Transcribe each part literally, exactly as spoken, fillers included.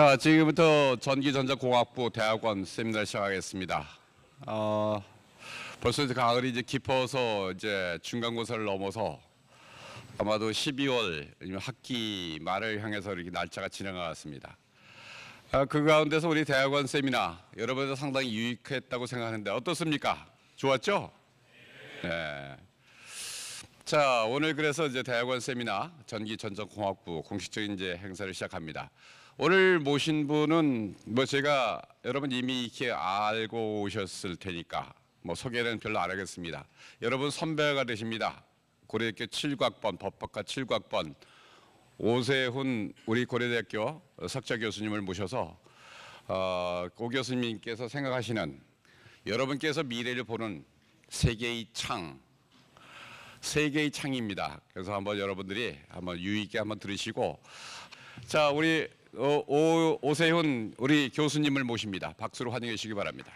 자, 지금부터 전기전자공학부 대학원 세미나를 시작하겠습니다. 어, 벌써 이제 가을이 이제 깊어서 이제 중간고사를 넘어서 아마도 십이월 학기 말을 향해서 이렇게 날짜가 지나갔습니다. 아, 그 가운데서 우리 대학원 세미나 여러분도 상당히 유익했다고 생각하는데 어떻습니까? 좋았죠? 네. 자, 오늘 그래서 이제 대학원 세미나 전기전자공학부 공식적인 이제 행사를 시작합니다. 오늘 모신 분은 뭐 제가 여러분 이미 이렇게 알고 오셨을 테니까 뭐 소개는 별로 안 하겠습니다. 여러분 선배가 되십니다. 고려대학교 칠과학번 법학과 칠과학번 오세훈 우리 고려대학교 석좌 교수님을 모셔서 어, 고 교수님께서 생각하시는 여러분께서 미래를 보는 세계의 창, 세계의 창입니다. 그래서 한번 여러분들이 한번 유의 있게 한번 들으시고, 자 우리 오, 오, 오세훈 우리 교수님을 모십니다. 박수로 환영해 주시기 바랍니다.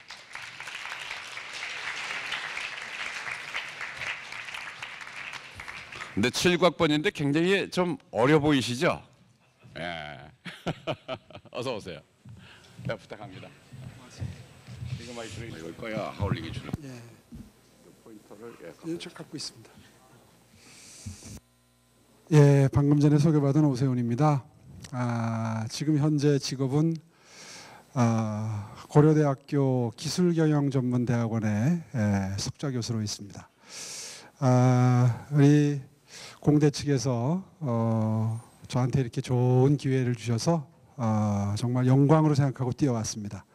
근데 칠과학번인데 굉장히 좀 어려 보이시죠? 예. 어서 오세요. 네, 부탁합니다. 이거 마이크를 이걸 거야 하울링이 주는. 예. 포인터를 예, 저 갖고 있습니다. 예, 방금 전에 소개받은 오세훈입니다. 아, 지금 현재 직업은 아, 고려대학교 기술경영전문대학원의 예, 석좌 교수로 있습니다. 아, 우리 공대 측에서 어, 저한테 이렇게 좋은 기회를 주셔서 어, 정말 영광으로 생각하고 뛰어왔습니다.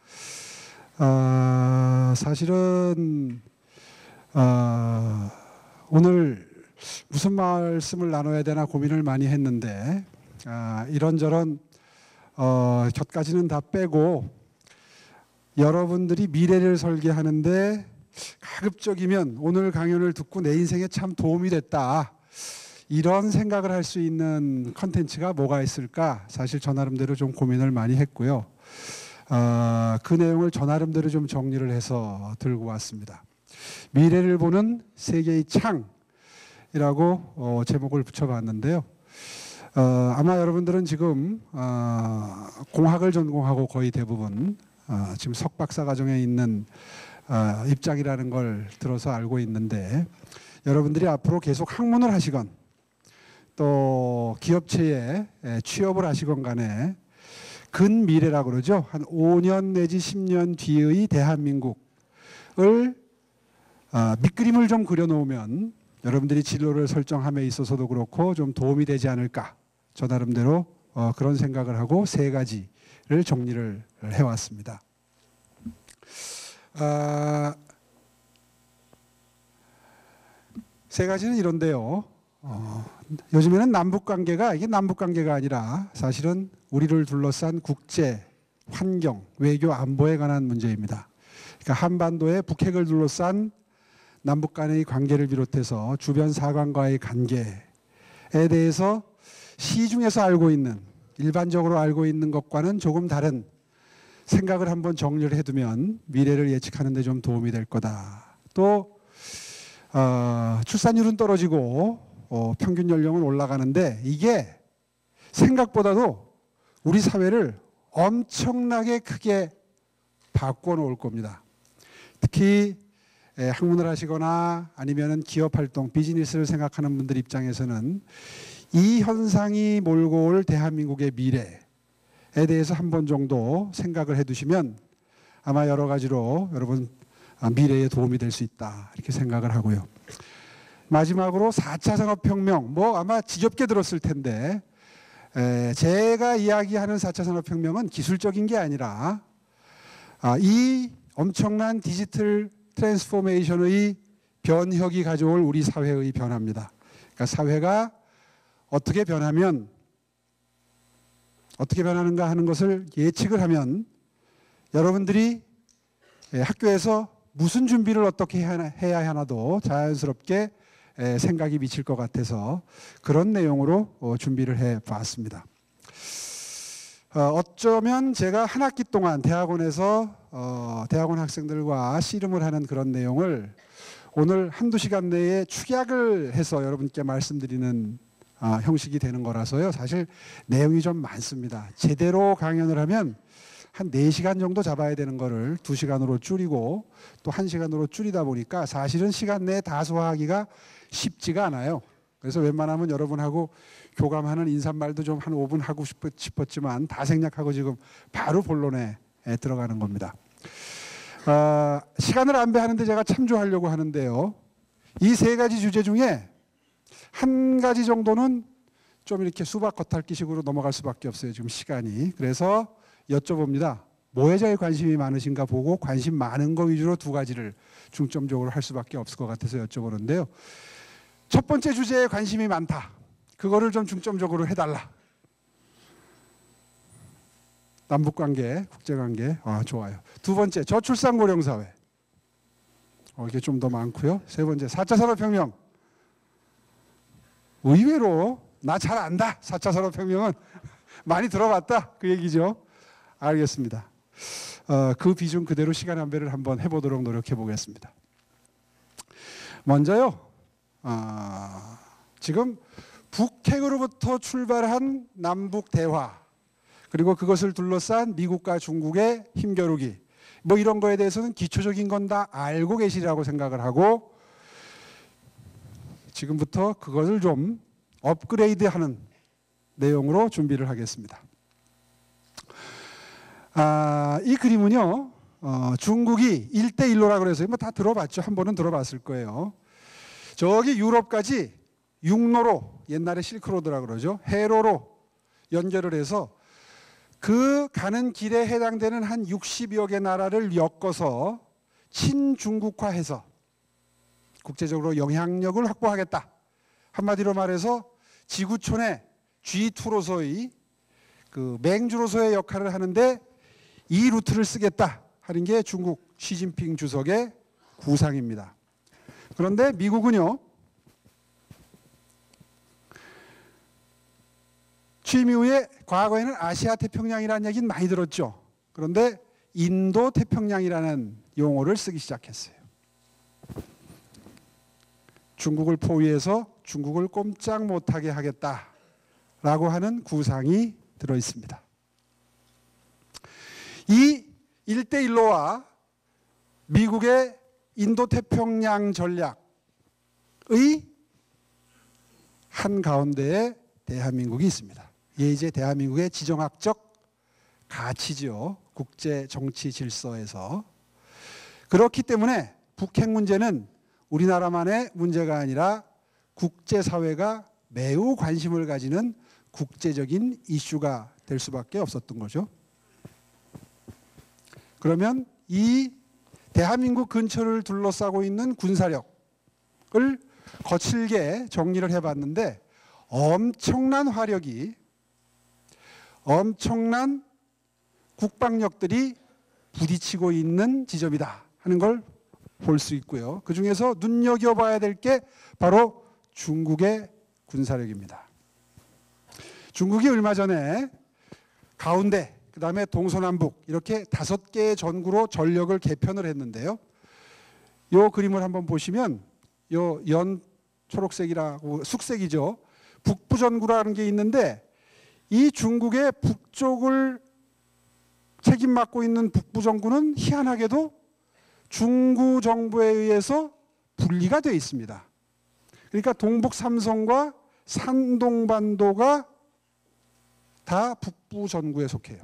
아, 사실은 어, 오늘 무슨 말씀을 나눠야 되나 고민을 많이 했는데 아, 이런저런 어, 곁가지는 다 빼고 여러분들이 미래를 설계하는데 가급적이면 오늘 강연을 듣고 내 인생에 참 도움이 됐다, 이런 생각을 할 수 있는 컨텐츠가 뭐가 있을까, 사실 저 나름대로 좀 고민을 많이 했고요. 어, 그 내용을 저 나름대로 좀 정리를 해서 들고 왔습니다. 미래를 보는 세계의 창이라고 어, 제목을 붙여봤는데요. 어, 아마 여러분들은 지금 어, 공학을 전공하고 거의 대부분 어, 지금 석박사 과정에 있는 어, 입장이라는 걸 들어서 알고 있는데, 여러분들이 앞으로 계속 학문을 하시건 또 기업체에 취업을 하시건 간에 근미래라고 그러죠. 한 오 년 내지 십 년 뒤의 대한민국을 어, 밑그림을 좀 그려놓으면 여러분들이 진로를 설정함에 있어서도 그렇고 좀 도움이 되지 않을까, 저 나름대로 어, 그런 생각을 하고 세 가지를 정리를 해왔습니다. 아, 세 가지는 이런데요. 어, 요즘에는 남북관계가 이게 남북관계가 아니라 사실은 우리를 둘러싼 국제, 환경, 외교, 안보에 관한 문제입니다. 그러니까 한반도의 북핵을 둘러싼 남북 간의 관계를 비롯해서 주변 사관과의 관계에 대해서 시중에서 알고 있는, 일반적으로 알고 있는 것과는 조금 다른 생각을 한번 정리를 해두면 미래를 예측하는 데 좀 도움이 될 거다. 또 어, 출산율은 떨어지고 어, 평균 연령은 올라가는데 이게 생각보다도 우리 사회를 엄청나게 크게 바꿔 놓을 겁니다. 특히 예, 학문을 하시거나 아니면은 기업 활동, 비즈니스를 생각하는 분들 입장에서는 이 현상이 몰고 올 대한민국의 미래에 대해서 한 번 정도 생각을 해두시면 아마 여러 가지로 여러분 미래에 도움이 될 수 있다, 이렇게 생각을 하고요. 마지막으로 사 차 산업혁명, 뭐 아마 지겹게 들었을 텐데 에, 제가 이야기하는 사 차 산업혁명은 기술적인 게 아니라 아, 이 엄청난 디지털 트랜스포메이션의 변혁이 가져올 우리 사회의 변화입니다. 그러니까 사회가 어떻게 변하면, 어떻게 변하는가 하는 것을 예측을 하면 여러분들이 학교에서 무슨 준비를 어떻게 해야 하나도 자연스럽게 생각이 미칠 것 같아서 그런 내용으로 준비를 해봤습니다. 어쩌면 제가 한 학기 동안 대학원에서 어, 대학원 학생들과 씨름을 하는 그런 내용을 오늘 한두 시간 내에 축약을 해서 여러분께 말씀드리는 아, 형식이 되는 거라서요. 사실 내용이 좀 많습니다. 제대로 강연을 하면 한 네 시간 정도 잡아야 되는 거를 두 시간으로 줄이고 또 한 시간으로 줄이다 보니까 사실은 시간 내에 다 소화하기가 쉽지가 않아요. 그래서 웬만하면 여러분하고 교감하는 인사말도 좀 한 오 분 하고 싶었지만 다 생략하고 지금 바로 본론에 들어가는 겁니다. 어, 시간을 안배하는데 제가 참조하려고 하는데요. 이 세 가지 주제 중에 한 가지 정도는 좀 이렇게 수박 겉핥기식으로 넘어갈 수밖에 없어요. 지금 시간이. 그래서 여쭤봅니다. 뭐에 제일 관심이 많으신가 보고 관심 많은 거 위주로 두 가지를 중점적으로 할 수밖에 없을 것 같아서 여쭤보는데요. 첫 번째 주제에 관심이 많다. 그거를 좀 중점적으로 해달라. 남북관계, 국제관계. 아, 좋아요. 두 번째, 저출산고령사회. 어, 이게 좀 더 많고요. 세 번째, 사 차 산업혁명. 의외로 나 잘 안다. 사 차 산업혁명은 많이 들어봤다. 그 얘기죠. 알겠습니다. 어, 그 비중 그대로 시간 안배를 한번 해보도록 노력해 보겠습니다. 먼저요. 어, 지금 북핵으로부터 출발한 남북 대화 그리고 그것을 둘러싼 미국과 중국의 힘겨루기 뭐 이런 거에 대해서는 기초적인 건 다 알고 계시리라고 생각을 하고 지금부터 그것을 좀 업그레이드하는 내용으로 준비를 하겠습니다. 아, 이 그림은요, 어, 중국이 일대일로라고 해서 뭐 다 들어봤죠. 한 번은 들어봤을 거예요. 저기 유럽까지 육로로, 옛날에 실크로드라고 그러죠. 해로로 연결을 해서 그 가는 길에 해당되는 한 육십여 개 나라를 엮어서 친중국화해서 국제적으로 영향력을 확보하겠다. 한마디로 말해서 지구촌의 지 투로서의 그 맹주로서의 역할을 하는데 이 루트를 쓰겠다 하는 게 중국 시진핑 주석의 구상입니다. 그런데 미국은요. 취임 이후에 과거에는 아시아 태평양이라는 얘기는 많이 들었죠. 그런데 인도 태평양이라는 용어를 쓰기 시작했어요. 중국을 포위해서 중국을 꼼짝 못하게 하겠다라고 하는 구상이 들어 있습니다. 이 일대일로와 미국의 인도태평양 전략의 한가운데에 대한민국이 있습니다. 이게 이제 대한민국의 지정학적 가치죠. 국제 정치 질서에서. 그렇기 때문에 북핵 문제는 우리나라만의 문제가 아니라 국제사회가 매우 관심을 가지는 국제적인 이슈가 될 수밖에 없었던 거죠. 그러면 이 대한민국 근처를 둘러싸고 있는 군사력을 거칠게 정리를 해봤는데 엄청난 화력이 엄청난 국방력들이 부딪히고 있는 지점이다 하는 걸 볼 수 있고요. 그중에서 눈여겨봐야 될 게 바로 중국의 군사력입니다. 중국이 얼마 전에 가운데 그 다음에 동서남북 이렇게 다섯 개의 전구로 전력을 개편을 했는데요. 이 그림을 한번 보시면 이 연 초록색이라고 숙색이죠. 북부전구라는 게 있는데 이 중국의 북쪽을 책임 맡고 있는 북부전구는 희한하게도 중구 정부에 의해서 분리가 되어 있습니다. 그러니까 동북 삼성과 산동반도가 다 북부전구에 속해요.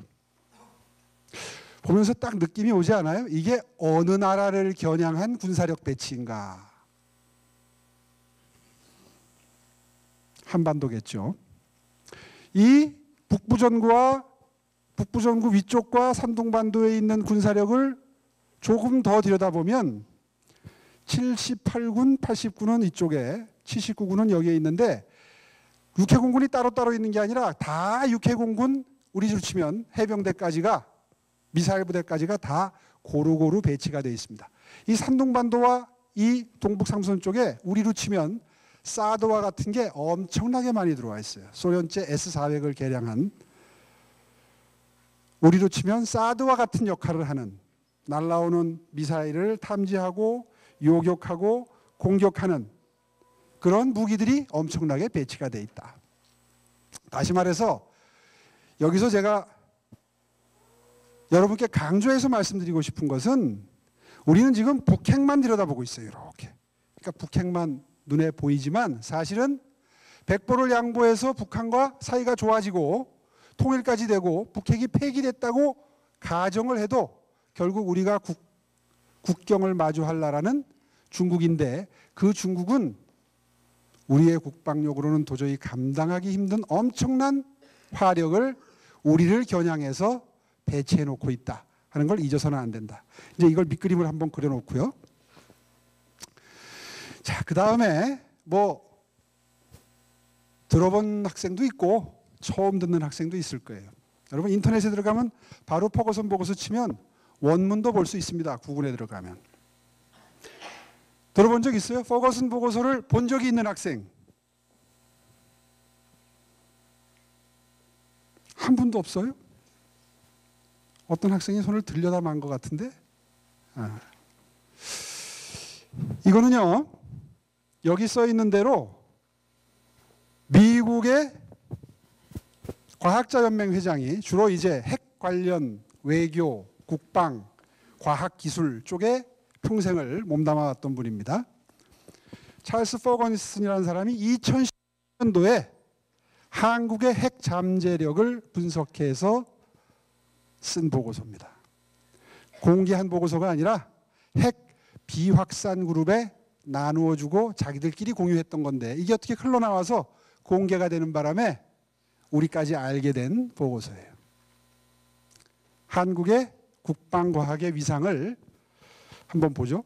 보면서 딱 느낌이 오지 않아요? 이게 어느 나라를 겨냥한 군사력 배치인가? 한반도겠죠. 이 북부전구와 북부전구 위쪽과 산동반도에 있는 군사력을 조금 더 들여다보면 칠십팔 군, 팔십 군은 이쪽에, 칠십구 군은 여기에 있는데 육해공군이 따로따로 있는 게 아니라 다 육해공군, 우리로 치면 해병대까지가, 미사일 부대까지가 다 고루고루 배치가 되어 있습니다. 이 산동반도와 이 동북삼선 쪽에 우리로 치면 사드와 같은 게 엄청나게 많이 들어와 있어요. 소련제 에스 사백을 개량한 우리로 치면 사드와 같은 역할을 하는 날아오는 미사일을 탐지하고 요격하고 공격하는 그런 무기들이 엄청나게 배치가 돼 있다. 다시 말해서 여기서 제가 여러분께 강조해서 말씀드리고 싶은 것은 우리는 지금 북핵만 들여다보고 있어요. 이렇게. 그러니까 북핵만 눈에 보이지만 사실은 백보를 양보해서 북한과 사이가 좋아지고 통일까지 되고 북핵이 폐기됐다고 가정을 해도 결국 우리가 국, 국경을 마주할 나라는 중국인데 그 중국은 우리의 국방력으로는 도저히 감당하기 힘든 엄청난 화력을 우리를 겨냥해서 배치해 놓고 있다 하는 걸 잊어서는 안 된다. 이제 이걸 밑그림을 한번 그려놓고요. 자, 그 다음에 뭐 들어본 학생도 있고 처음 듣는 학생도 있을 거예요. 여러분 인터넷에 들어가면 바로 퍼거슨 보고서 치면 원문도 볼 수 있습니다. 구글에 들어가면. 들어본 적 있어요? 퍼거슨 보고서를 본 적이 있는 학생? 한 분도 없어요? 어떤 학생이 손을 들려다 만 것 같은데? 아. 이거는요, 여기 써 있는 대로 미국의 과학자연맹 회장이 주로 이제 핵 관련 외교, 국방, 과학기술 쪽에 평생을 몸담아왔던 분입니다. 찰스 퍼거슨이라는 사람이 이천십 년도에 한국의 핵 잠재력을 분석해서 쓴 보고서입니다. 공개한 보고서가 아니라 핵 비확산 그룹에 나누어주고 자기들끼리 공유했던 건데 이게 어떻게 흘러나와서 공개가 되는 바람에 우리까지 알게 된 보고서예요. 한국의 국방과학의 위상을 한번 보죠.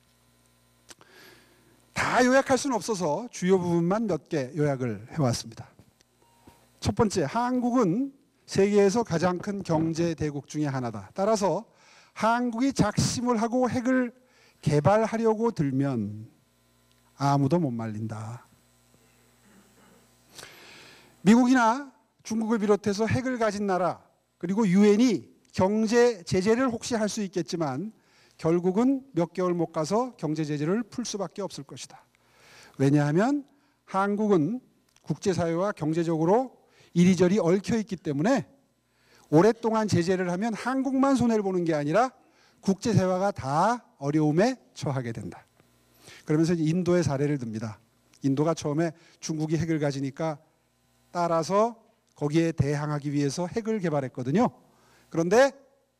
다 요약할 수는 없어서 주요 부분만 몇 개 요약을 해왔습니다. 첫 번째, 한국은 세계에서 가장 큰 경제 대국 중에 하나다. 따라서 한국이 작심을 하고 핵을 개발하려고 들면 아무도 못 말린다. 미국이나 중국을 비롯해서 핵을 가진 나라 그리고 유엔이 경제 제재를 혹시 할 수 있겠지만 결국은 몇 개월 못 가서 경제 제재를 풀 수밖에 없을 것이다. 왜냐하면 한국은 국제사회와 경제적으로 이리저리 얽혀 있기 때문에 오랫동안 제재를 하면 한국만 손해를 보는 게 아니라 국제사회가 다 어려움에 처하게 된다. 그러면서 인도의 사례를 듭니다. 인도가 처음에 중국이 핵을 가지니까 따라서 거기에 대항하기 위해서 핵을 개발했거든요. 그런데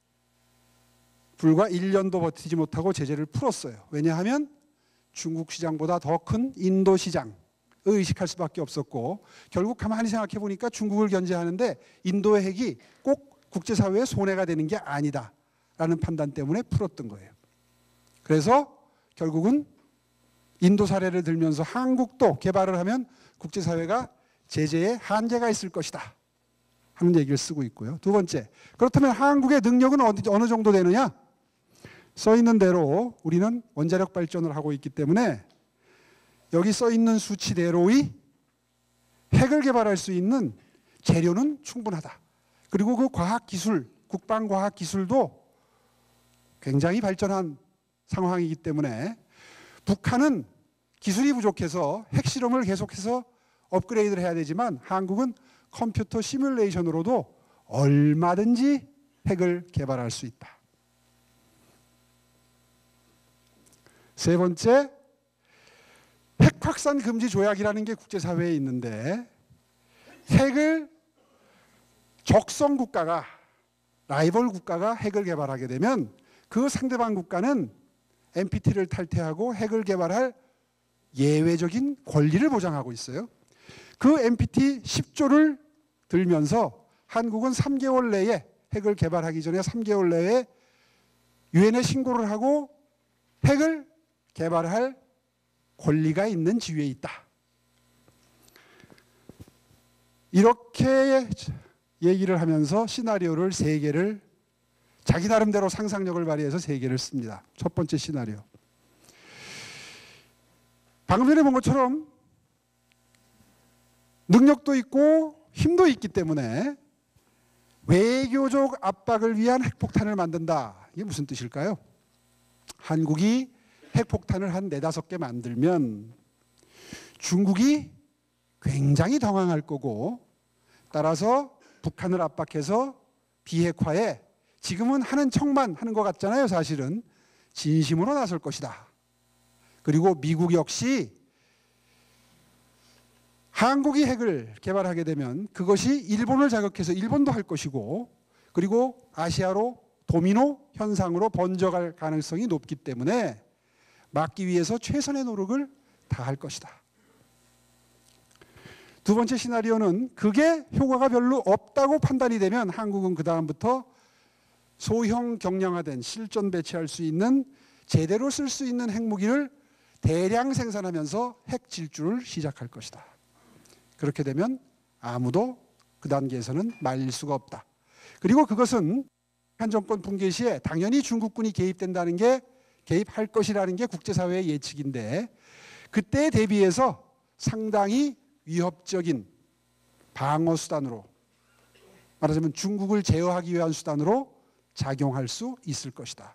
불과 일 년도 버티지 못하고 제재를 풀었어요. 왜냐하면 중국 시장보다 더 큰 인도 시장을 의식할 수밖에 없었고 결국 가만히 생각해 보니까 중국을 견제하는데 인도의 핵이 꼭 국제사회에 손해가 되는 게 아니다라는 판단 때문에 풀었던 거예요. 그래서 결국은 인도 사례를 들면서 한국도 개발을 하면 국제사회가 제재에 한계가 있을 것이다 하는 얘기를 쓰고 있고요. 두 번째, 그렇다면 한국의 능력은 어디, 어느 정도 되느냐? 써 있는 대로 우리는 원자력 발전을 하고 있기 때문에 여기 써 있는 수치대로의 핵을 개발할 수 있는 재료는 충분하다. 그리고 그 과학기술, 국방과학기술도 굉장히 발전한 상황이기 때문에 북한은 기술이 부족해서 핵실험을 계속해서 업그레이드를 해야 되지만 한국은 컴퓨터 시뮬레이션으로도 얼마든지 핵을 개발할 수 있다. 세 번째, 핵 확산 금지 조약이라는 게 국제사회에 있는데 핵을 적성 국가가, 라이벌 국가가 핵을 개발하게 되면 그 상대방 국가는 엔피티를 탈퇴하고 핵을 개발할 예외적인 권리를 보장하고 있어요. 그 엔피티 십 조를 들면서 한국은 삼 개월 내에 핵을 개발하기 전에 삼 개월 내에 유엔에 신고를 하고 핵을 개발할 권리가 있는 지위에 있다. 이렇게 얘기를 하면서 시나리오를 세 개를 자기 나름대로 상상력을 발휘해서 세 개를 씁니다. 첫 번째 시나리오. 방금 전에 본 것처럼 능력도 있고 힘도 있기 때문에 외교적 압박을 위한 핵폭탄을 만든다. 이게 무슨 뜻일까요? 한국이 핵폭탄을 한 네다섯 개 만들면 중국이 굉장히 당황할 거고 따라서 북한을 압박해서 비핵화에 지금은 하는 척만 하는 것 같잖아요. 사실은 진심으로 나설 것이다. 그리고 미국 역시 한국이 핵을 개발하게 되면 그것이 일본을 자극해서 일본도 할 것이고, 그리고 아시아로 도미노 현상으로 번져갈 가능성이 높기 때문에 막기 위해서 최선의 노력을 다할 것이다. 두 번째 시나리오는 그게 효과가 별로 없다고 판단이 되면 한국은 그 다음부터 소형 경량화된 실전 배치할 수 있는 제대로 쓸 수 있는 핵무기를 대량 생산하면서 핵 질주를 시작할 것이다. 그렇게 되면 아무도 그 단계에서는 말릴 수가 없다. 그리고 그것은 북한 정권 붕괴 시에 당연히 중국군이 개입된다는 게, 개입할 것이라는 게 국제사회의 예측인데, 그때에 대비해서 상당히 위협적인 방어 수단으로, 말하자면 중국을 제어하기 위한 수단으로 작용할 수 있을 것이다.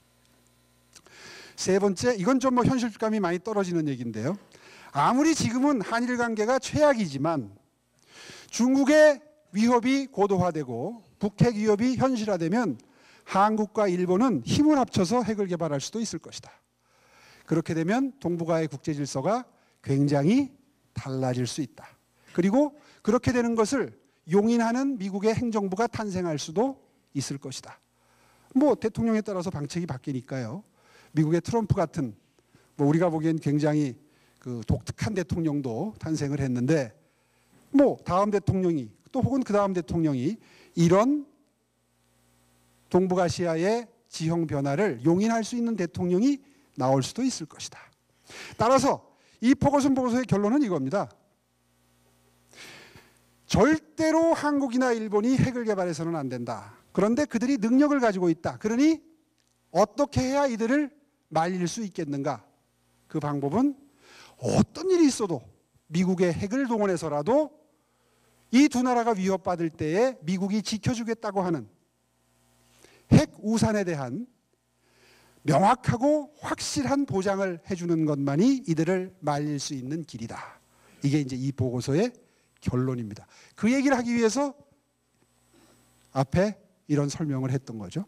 세 번째, 이건 좀 뭐 현실감이 많이 떨어지는 얘기인데요. 아무리 지금은 한일 관계가 최악이지만 중국의 위협이 고도화되고 북핵 위협이 현실화되면 한국과 일본은 힘을 합쳐서 핵을 개발할 수도 있을 것이다. 그렇게 되면 동북아의 국제 질서가 굉장히 달라질 수 있다. 그리고 그렇게 되는 것을 용인하는 미국의 행정부가 탄생할 수도 있을 것이다. 뭐 대통령에 따라서 방책이 바뀌니까요. 미국의 트럼프 같은, 뭐 우리가 보기엔 굉장히 그 독특한 대통령도 탄생을 했는데, 뭐 다음 대통령이 또 혹은 그 다음 대통령이 이런 동북아시아의 지형 변화를 용인할 수 있는 대통령이 나올 수도 있을 것이다. 따라서 이 포거슨 보고서의 결론은 이겁니다. 절대로 한국이나 일본이 핵을 개발해서는 안 된다. 그런데 그들이 능력을 가지고 있다. 그러니 어떻게 해야 이들을 말릴 수 있겠는가? 그 방법은 어떤 일이 있어도 미국의 핵을 동원해서라도 이 두 나라가 위협받을 때에 미국이 지켜주겠다고 하는 핵 우산에 대한 명확하고 확실한 보장을 해주는 것만이 이들을 말릴 수 있는 길이다. 이게 이제 이 보고서의 결론입니다. 그 얘기를 하기 위해서 앞에 이런 설명을 했던 거죠.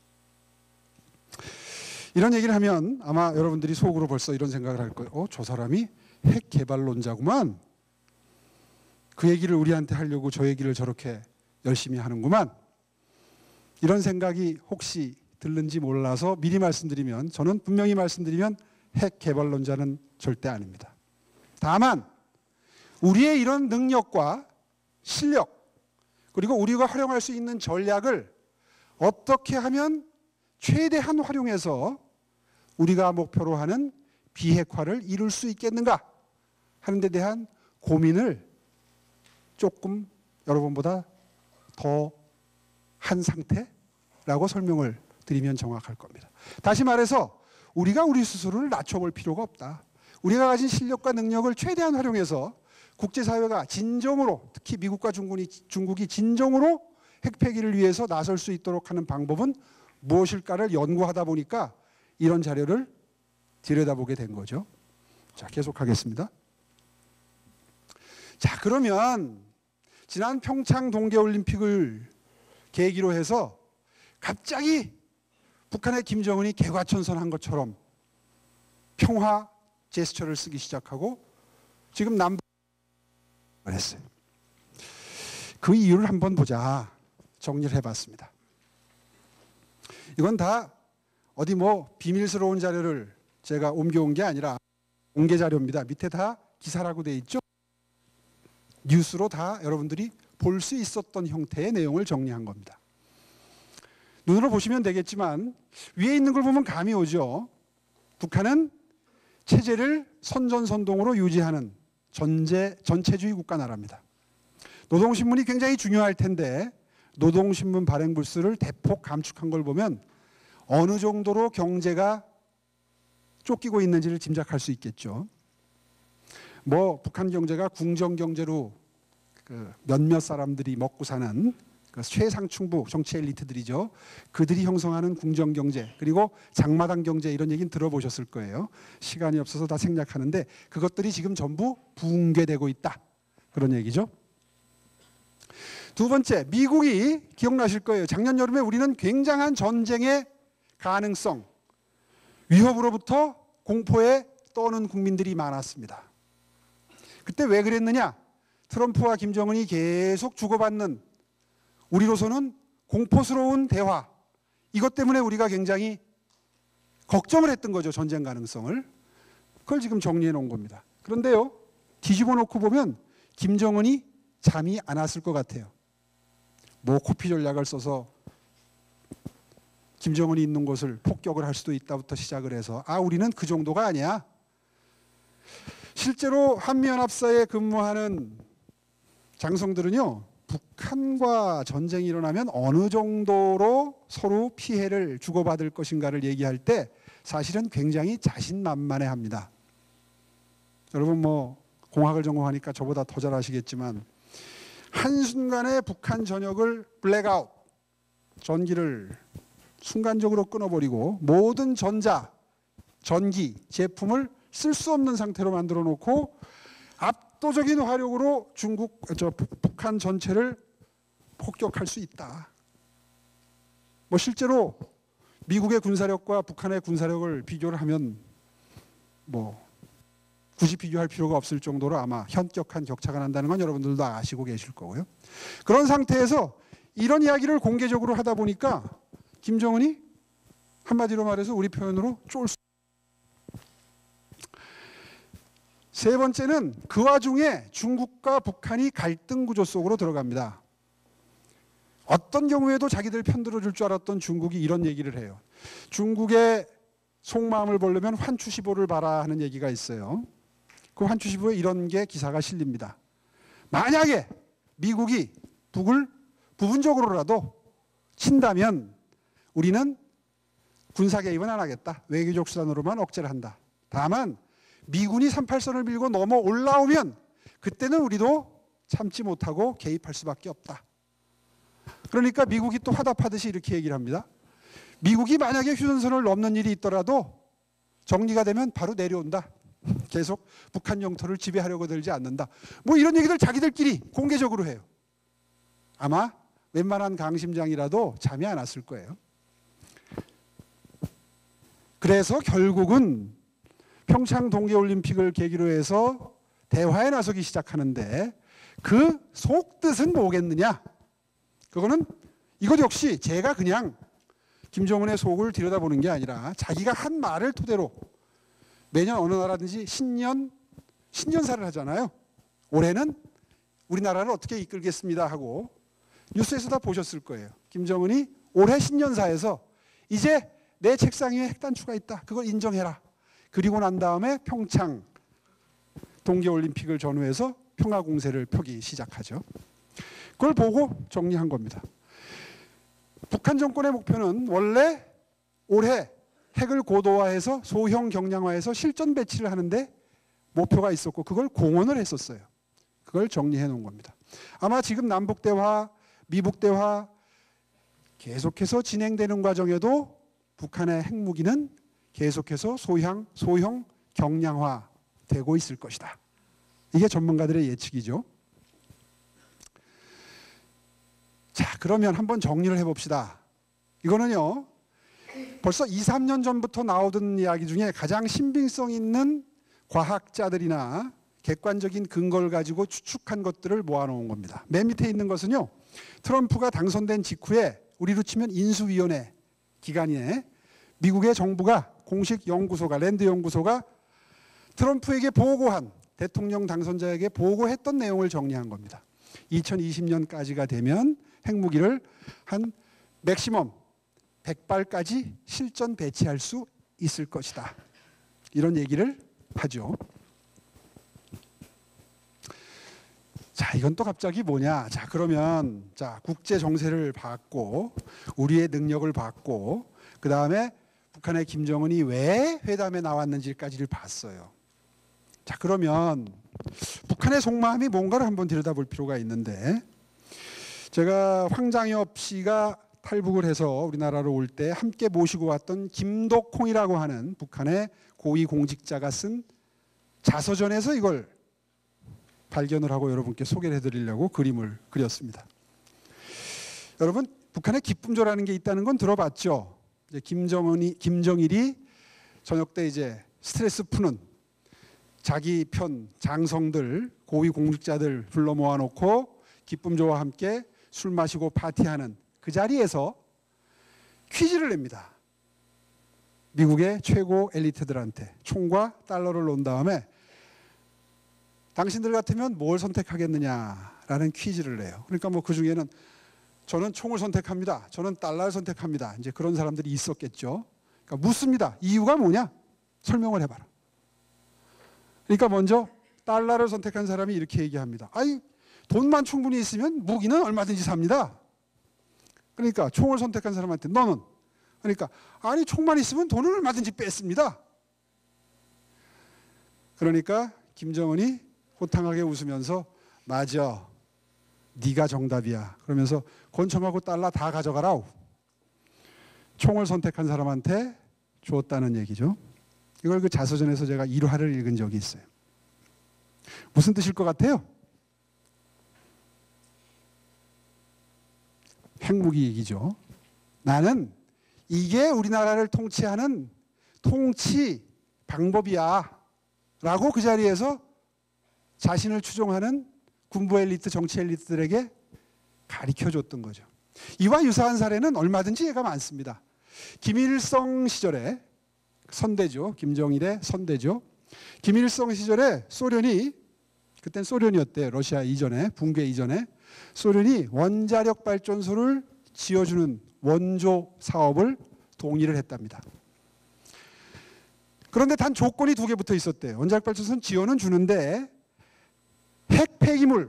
이런 얘기를 하면 아마 여러분들이 속으로 벌써 이런 생각을 할 거예요. 어, 저 사람이 핵 개발론자구만. 그 얘기를 우리한테 하려고 저 얘기를 저렇게 열심히 하는구만. 이런 생각이 혹시 들는지 몰라서 미리 말씀드리면, 저는 분명히 말씀드리면 핵 개발론자는 절대 아닙니다. 다만 우리의 이런 능력과 실력, 그리고 우리가 활용할 수 있는 전략을 어떻게 하면 최대한 활용해서 우리가 목표로 하는 비핵화를 이룰 수 있겠는가 하는 데 대한 고민을 조금 여러분보다 더 한 상태라고 설명을 드리면 정확할 겁니다. 다시 말해서 우리가 우리 스스로를 낮춰볼 필요가 없다. 우리가 가진 실력과 능력을 최대한 활용해서 국제사회가 진정으로, 특히 미국과 중국이, 중국이 진정으로 핵폐기를 위해서 나설 수 있도록 하는 방법은 무엇일까를 연구하다 보니까 이런 자료를 들여다보게 된 거죠. 자, 계속하겠습니다. 자, 그러면 지난 평창 동계올림픽을 계기로 해서 갑자기 북한의 김정은이 개과천선한 것처럼 평화 제스처를 쓰기 시작하고 지금 남북을 했어요. 그 이유를 한번 보자. 정리를 해봤습니다. 이건 다 어디 뭐 비밀스러운 자료를 제가 옮겨온 게 아니라 공개 자료입니다. 밑에 다 기사라고 돼 있죠. 뉴스로 다 여러분들이 볼 수 있었던 형태의 내용을 정리한 겁니다. 눈으로 보시면 되겠지만 위에 있는 걸 보면 감이 오죠. 북한은 체제를 선전선동으로 유지하는 전제, 전체주의 국가 나라입니다. 노동신문이 굉장히 중요할 텐데 노동신문 발행 부수를 대폭 감축한 걸 보면 어느 정도로 경제가 쫓기고 있는지를 짐작할 수 있겠죠. 뭐 북한 경제가 궁정 경제로 그 몇몇 사람들이 먹고 사는 그 최상층부 정치 엘리트들이죠. 그들이 형성하는 궁정 경제, 그리고 장마당 경제, 이런 얘기는 들어보셨을 거예요. 시간이 없어서 다 생략하는데 그것들이 지금 전부 붕괴되고 있다. 그런 얘기죠. 두 번째, 미국이 기억나실 거예요. 작년 여름에 우리는 굉장한 전쟁의 가능성, 위협으로부터 공포에 떠는 국민들이 많았습니다. 그때 왜 그랬느냐? 트럼프와 김정은이 계속 주고받는 우리로서는 공포스러운 대화, 이것 때문에 우리가 굉장히 걱정을 했던 거죠. 전쟁 가능성을. 그걸 지금 정리해 놓은 겁니다. 그런데요, 뒤집어 놓고 보면 김정은이 잠이 안 왔을 것 같아요. 뭐 코피 전략을 써서 김정은이 있는 곳을 폭격을 할 수도 있다부터 시작을 해서 아, 우리는 그 정도가 아니야. 실제로 한미연합사에 근무하는 장성들은요, 북한과 전쟁이 일어나면 어느 정도로 서로 피해를 주고받을 것인가를 얘기할 때 사실은 굉장히 자신만만해합니다. 여러분 뭐 공학을 전공하니까 저보다 더 잘 아시겠지만 한순간에 북한 전역을 블랙아웃, 전기를 순간적으로 끊어버리고 모든 전자, 전기, 제품을 쓸 수 없는 상태로 만들어 놓고 압도적인 화력으로 중국, 저 북한 전체를 폭격할 수 있다. 뭐 실제로 미국의 군사력과 북한의 군사력을 비교를 하면 뭐 굳이 비교할 필요가 없을 정도로 아마 현격한 격차가 난다는 건 여러분들도 아시고 계실 거고요. 그런 상태에서 이런 이야기를 공개적으로 하다 보니까 김정은이 한마디로 말해서 우리 표현으로 쫄 수. 세 번째는 그 와중에 중국과 북한이 갈등 구조 속으로 들어갑니다. 어떤 경우에도 자기들 편들어줄 줄 알았던 중국이 이런 얘기를 해요. 중국의 속마음을 보려면 환추시보를 봐라 하는 얘기가 있어요. 그 환추시보에 이런 게 기사가 실립니다. 만약에 미국이 북을 부분적으로라도 친다면 우리는 군사 개입은 안 하겠다. 외교적 수단으로만 억제를 한다. 다만 미군이 삼팔선을 밀고 넘어 올라오면 그때는 우리도 참지 못하고 개입할 수밖에 없다. 그러니까 미국이 또 화답하듯이 이렇게 얘기를 합니다. 미국이 만약에 휴전선을 넘는 일이 있더라도 정리가 되면 바로 내려온다. 계속 북한 영토를 지배하려고 들지 않는다. 뭐 이런 얘기들 자기들끼리 공개적으로 해요. 아마 웬만한 강심장이라도 잠이 안 왔을 거예요. 그래서 결국은 평창 동계올림픽을 계기로 해서 대화에 나서기 시작하는데 그 속뜻은 뭐겠느냐? 그거는 이것 역시 제가 그냥 김정은의 속을 들여다보는 게 아니라 자기가 한 말을 토대로 매년 어느 나라든지 신년, 신년사를 하잖아요. 올해는 우리나라를 어떻게 이끌겠습니다 하고 뉴스에서 다 보셨을 거예요. 김정은이 올해 신년사에서 이제 내 책상 위에 핵단추가 있다. 그걸 인정해라. 그리고 난 다음에 평창 동계올림픽을 전후해서 평화공세를 펴기 시작하죠. 그걸 보고 정리한 겁니다. 북한 정권의 목표는 원래 올해 핵을 고도화해서 소형 경량화해서 실전 배치를 하는데 목표가 있었고 그걸 공언을 했었어요. 그걸 정리해 놓은 겁니다. 아마 지금 남북 대화, 미북 대화 계속해서 진행되는 과정에도 북한의 핵무기는 계속해서 소형, 소형 경량화 되고 있을 것이다. 이게 전문가들의 예측이죠. 자, 그러면 한번 정리를 해봅시다. 이거는요, 벌써 이, 삼 년 전부터 나오던 이야기 중에 가장 신빙성 있는 과학자들이나 객관적인 근거를 가지고 추측한 것들을 모아놓은 겁니다. 맨 밑에 있는 것은요, 트럼프가 당선된 직후에 우리로 치면 인수위원회 기간에 미국의 정부가 공식 연구소가, 랜드 연구소가 트럼프에게 보고한, 대통령 당선자에게 보고했던 내용을 정리한 겁니다. 이천이십 년까지가 되면 핵무기를 한 맥시멈 백 발까지 실전 배치할 수 있을 것이다. 이런 얘기를 하죠. 자, 이건 또 갑자기 뭐냐? 자, 그러면 자, 국제 정세를 봤고 우리의 능력을 봤고 그 다음에 북한의 김정은이 왜 회담에 나왔는지까지를 봤어요. 자, 그러면 북한의 속마음이 뭔가를 한번 들여다볼 필요가 있는데 제가 황장엽 씨가 탈북을 해서 우리나라로 올 때 함께 모시고 왔던 김덕홍이라고 하는 북한의 고위 공직자가 쓴 자서전에서 이걸 발견을 하고 여러분께 소개를 해드리려고 그림을 그렸습니다. 여러분 북한에 기쁨조라는 게 있다는 건 들어봤죠. 이제 김정은이 김정일이 저녁 때 이제 스트레스 푸는 자기 편 장성들 고위 공직자들 불러 모아놓고 기쁨조와 함께 술 마시고 파티하는 그 자리에서 퀴즈를 냅니다. 미국의 최고 엘리트들한테 총과 달러를 놓은 다음에 당신들 같으면 뭘 선택하겠느냐라는 퀴즈를 내요. 그러니까 뭐 그 중에는 저는 총을 선택합니다. 저는 달러를 선택합니다. 이제 그런 사람들이 있었겠죠. 그러니까 묻습니다. 이유가 뭐냐? 설명을 해봐라. 그러니까 먼저 달러를 선택한 사람이 이렇게 얘기합니다. 아이, 돈만 충분히 있으면 무기는 얼마든지 삽니다. 그러니까 총을 선택한 사람한테 너는? 그러니까 아니 총만 있으면 돈을 얼마든지 뺐습니다. 그러니까 김정은이 호탕하게 웃으면서 맞아, 네가 정답이야. 그러면서 권총하고 달러 다 가져가라. 총을 선택한 사람한테 줬다는 얘기죠. 이걸 그 자서전에서 제가 일화를 읽은 적이 있어요. 무슨 뜻일 것 같아요? 핵무기 얘기죠. 나는 이게 우리나라를 통치하는 통치 방법이야 라고 그 자리에서 자신을 추종하는 군부 엘리트, 정치 엘리트들에게 가르쳐줬던 거죠. 이와 유사한 사례는 얼마든지 예가 많습니다. 김일성 시절에 선대죠. 김정일의 선대죠. 김일성 시절에 소련이, 그땐 소련이었대요. 러시아 이전에, 붕괴 이전에 소련이 원자력 발전소를 지어주는 원조 사업을 동의를 했답니다. 그런데 단 조건이 두 개 붙어 있었대요. 원자력 발전소는 지어는 주는데 핵 폐기물,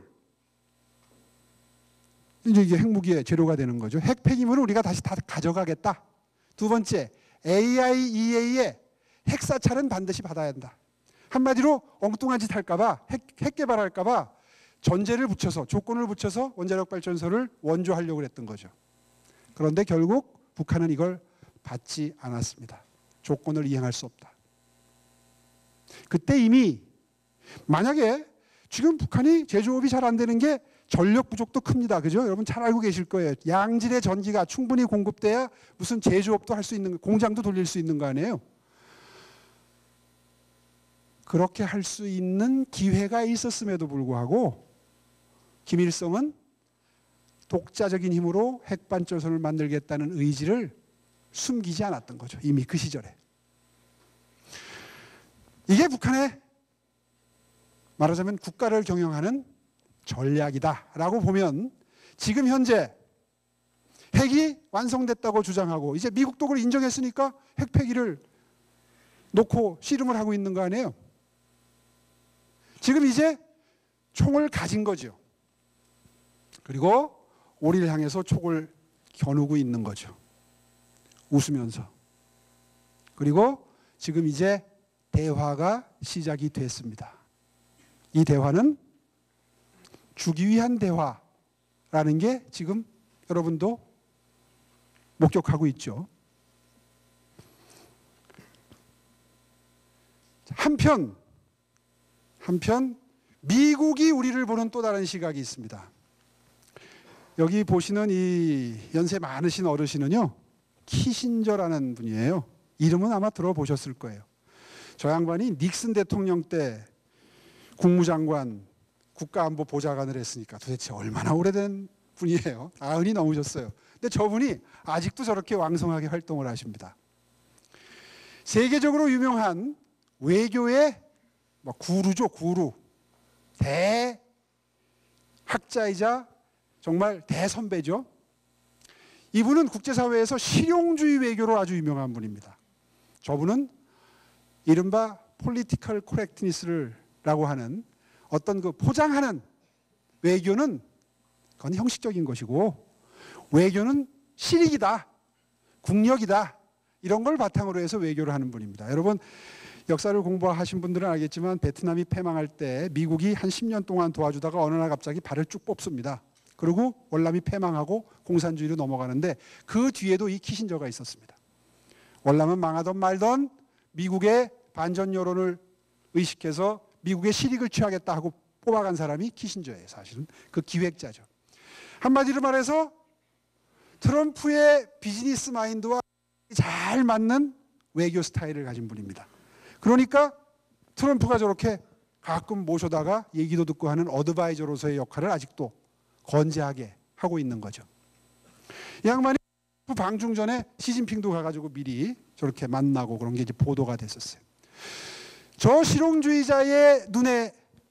이제 이게 핵무기의 재료가 되는 거죠. 핵 폐기물을 우리가 다시 다 가져가겠다. 두 번째, 에이아이이에이의 핵사찰은 반드시 받아야 한다. 한마디로 엉뚱한 짓 할까봐, 핵, 핵 개발할까봐 전제를 붙여서, 조건을 붙여서 원자력 발전소를 원조하려고 했던 거죠. 그런데 결국 북한은 이걸 받지 않았습니다. 조건을 이행할 수 없다. 그때 이미 만약에 지금 북한이 제조업이 잘 안 되는 게 전력 부족도 큽니다. 그죠? 여러분 잘 알고 계실 거예요. 양질의 전기가 충분히 공급돼야 무슨 제조업도 할 수 있는, 공장도 돌릴 수 있는 거 아니에요? 그렇게 할 수 있는 기회가 있었음에도 불구하고 김일성은 독자적인 힘으로 핵발전소를 만들겠다는 의지를 숨기지 않았던 거죠. 이미 그 시절에. 이게 북한의 말하자면 국가를 경영하는 전략이다라고 보면 지금 현재 핵이 완성됐다고 주장하고 이제 미국도 그걸 인정했으니까 핵 폐기를 놓고 씨름을 하고 있는 거 아니에요? 지금 이제 총을 가진 거죠. 그리고 우리를 향해서 총을 겨누고 있는 거죠. 웃으면서. 그리고 지금 이제 대화가 시작이 됐습니다. 이 대화는 주기 위한 대화라는 게 지금 여러분도 목격하고 있죠. 한편, 한편 미국이 우리를 보는 또 다른 시각이 있습니다. 여기 보시는 이 연세 많으신 어르신은요, 키신저라는 분이에요. 이름은 아마 들어보셨을 거예요. 저 양반이 닉슨 대통령 때 국무장관, 국가안보보좌관을 했으니까 도대체 얼마나 오래된 분이에요. 아흔이 넘으셨어요. 근데 저분이 아직도 저렇게 왕성하게 활동을 하십니다. 세계적으로 유명한 외교의 뭐 구루죠, 구루. 대학자이자 정말 대선배죠. 이분은 국제사회에서 실용주의 외교로 아주 유명한 분입니다. 저분은 이른바 폴리티컬 코렉트니스를 라고 하는 어떤 그 포장하는 외교는 그건 형식적인 것이고 외교는 실익이다, 국력이다, 이런 걸 바탕으로 해서 외교를 하는 분입니다. 여러분 역사를 공부하신 분들은 알겠지만 베트남이 패망할 때 미국이 한 십 년 동안 도와주다가 어느 날 갑자기 발을 쭉 뽑습니다. 그리고 월남이 패망하고 공산주의로 넘어가는데 그 뒤에도 이 키신저가 있었습니다. 월남은 망하던 말던 미국의 반전 여론을 의식해서 미국의 실익을 취하겠다 하고 뽑아간 사람이 키신저예요. 사실은 그 기획자죠. 한마디로 말해서 트럼프의 비즈니스 마인드와 잘 맞는 외교 스타일을 가진 분입니다. 그러니까 트럼프가 저렇게 가끔 모셔다가 얘기도 듣고 하는 어드바이저로서의 역할을 아직도 건재하게 하고 있는 거죠. 이 양반이 방중 전에 시진핑도 가가지고 미리 저렇게 만나고 그런 게 이제 보도가 됐었어요. 저 실용주의자의 눈에는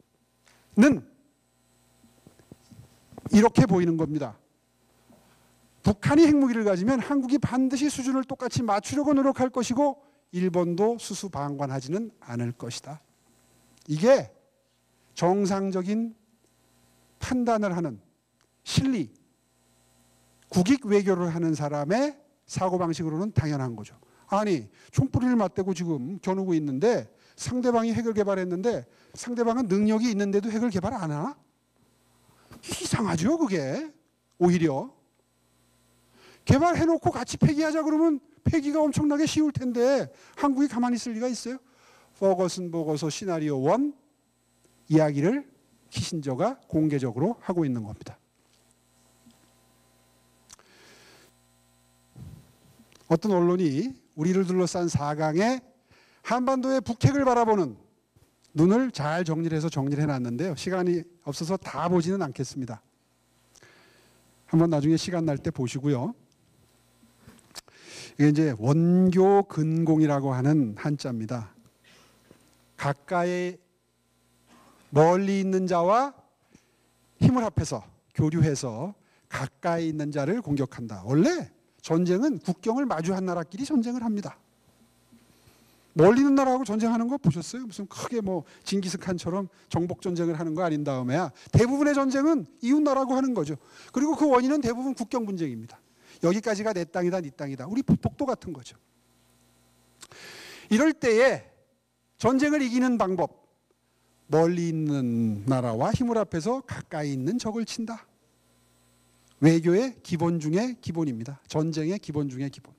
이렇게 보이는 겁니다. 북한이 핵무기를 가지면 한국이 반드시 수준을 똑같이 맞추려고 노력할 것이고 일본도 수수방관하지는 않을 것이다. 이게 정상적인 판단을 하는 실리, 국익 외교를 하는 사람의 사고방식으로는 당연한 거죠. 아니, 총뿌리를 맞대고 지금 겨누고 있는데 상대방이 핵을 개발했는데 상대방은 능력이 있는데도 핵을 개발 안 하나? 이상하죠, 그게. 오히려. 개발해놓고 같이 폐기하자 그러면 폐기가 엄청나게 쉬울 텐데 한국이 가만히 있을 리가 있어요? 퍼거슨 보고서 시나리오 일 이야기를 키신저가 공개적으로 하고 있는 겁니다. 어떤 언론이 우리를 둘러싼 사강에 한반도의 북핵을 바라보는 눈을 잘 정리를 해서 정리를 해놨는데요. 시간이 없어서 다 보지는 않겠습니다. 한번 나중에 시간 날 때 보시고요. 이게 이제 원교 근공이라고 하는 한자입니다. 가까이 멀리 있는 자와 힘을 합해서 교류해서 가까이 있는 자를 공격한다. 원래 전쟁은 국경을 마주한 나라끼리 전쟁을 합니다. 멀리 있는 나라하고 전쟁하는 거 보셨어요? 무슨 크게 뭐 징기스칸처럼 정복 전쟁을 하는 거 아닌 다음에야 대부분의 전쟁은 이웃 나라하고 하는 거죠. 그리고 그 원인은 대부분 국경 분쟁입니다. 여기까지가 내 땅이다, 네 땅이다. 우리 독도 같은 거죠. 이럴 때에 전쟁을 이기는 방법, 멀리 있는 나라와 힘을 합해서 가까이 있는 적을 친다. 외교의 기본 중에 기본입니다. 전쟁의 기본 중에 기본.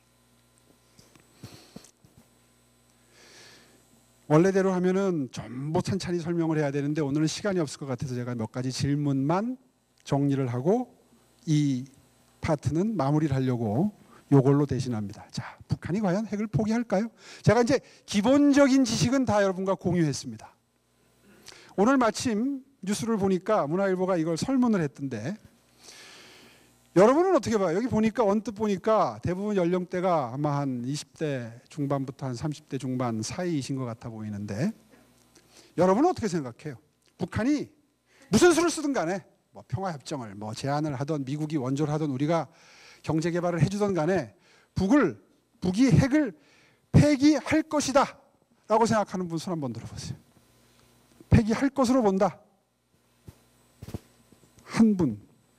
원래대로 하면은 전부 찬찬히 설명을 해야 되는데 오늘은 시간이 없을 것 같아서 제가 몇 가지 질문만 정리를 하고 이 파트는 마무리를 하려고 요걸로 대신합니다. 자, 북한이 과연 핵을 포기할까요? 제가 이제 기본적인 지식은 다 여러분과 공유했습니다. 오늘 마침 뉴스를 보니까 문화일보가 이걸 설문을 했던데 여러분은 어떻게 봐요? 여기 보니까 언뜻 보니까 대부분 연령대가 아마 한 이십 대 중반부터 한 삼십 대 중반 사이이신 것 같아 보이는데 여러분은 어떻게 생각해요? 북한이 무슨 수를 쓰든 간에 뭐 평화협정을 뭐 제안을 하던 미국이 원조를 하던 우리가 경제 개발을 해주던 간에 북을 북이 핵을 폐기할 것이다 라고 생각하는 분 손 한번 들어보세요. 폐기할 것으로 본다. 한 분.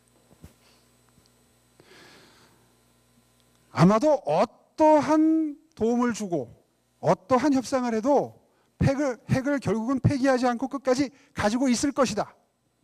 아마도 어떠한 도움을 주고 어떠한 협상을 해도 핵을, 핵을 결국은 폐기하지 않고 끝까지 가지고 있을 것이다.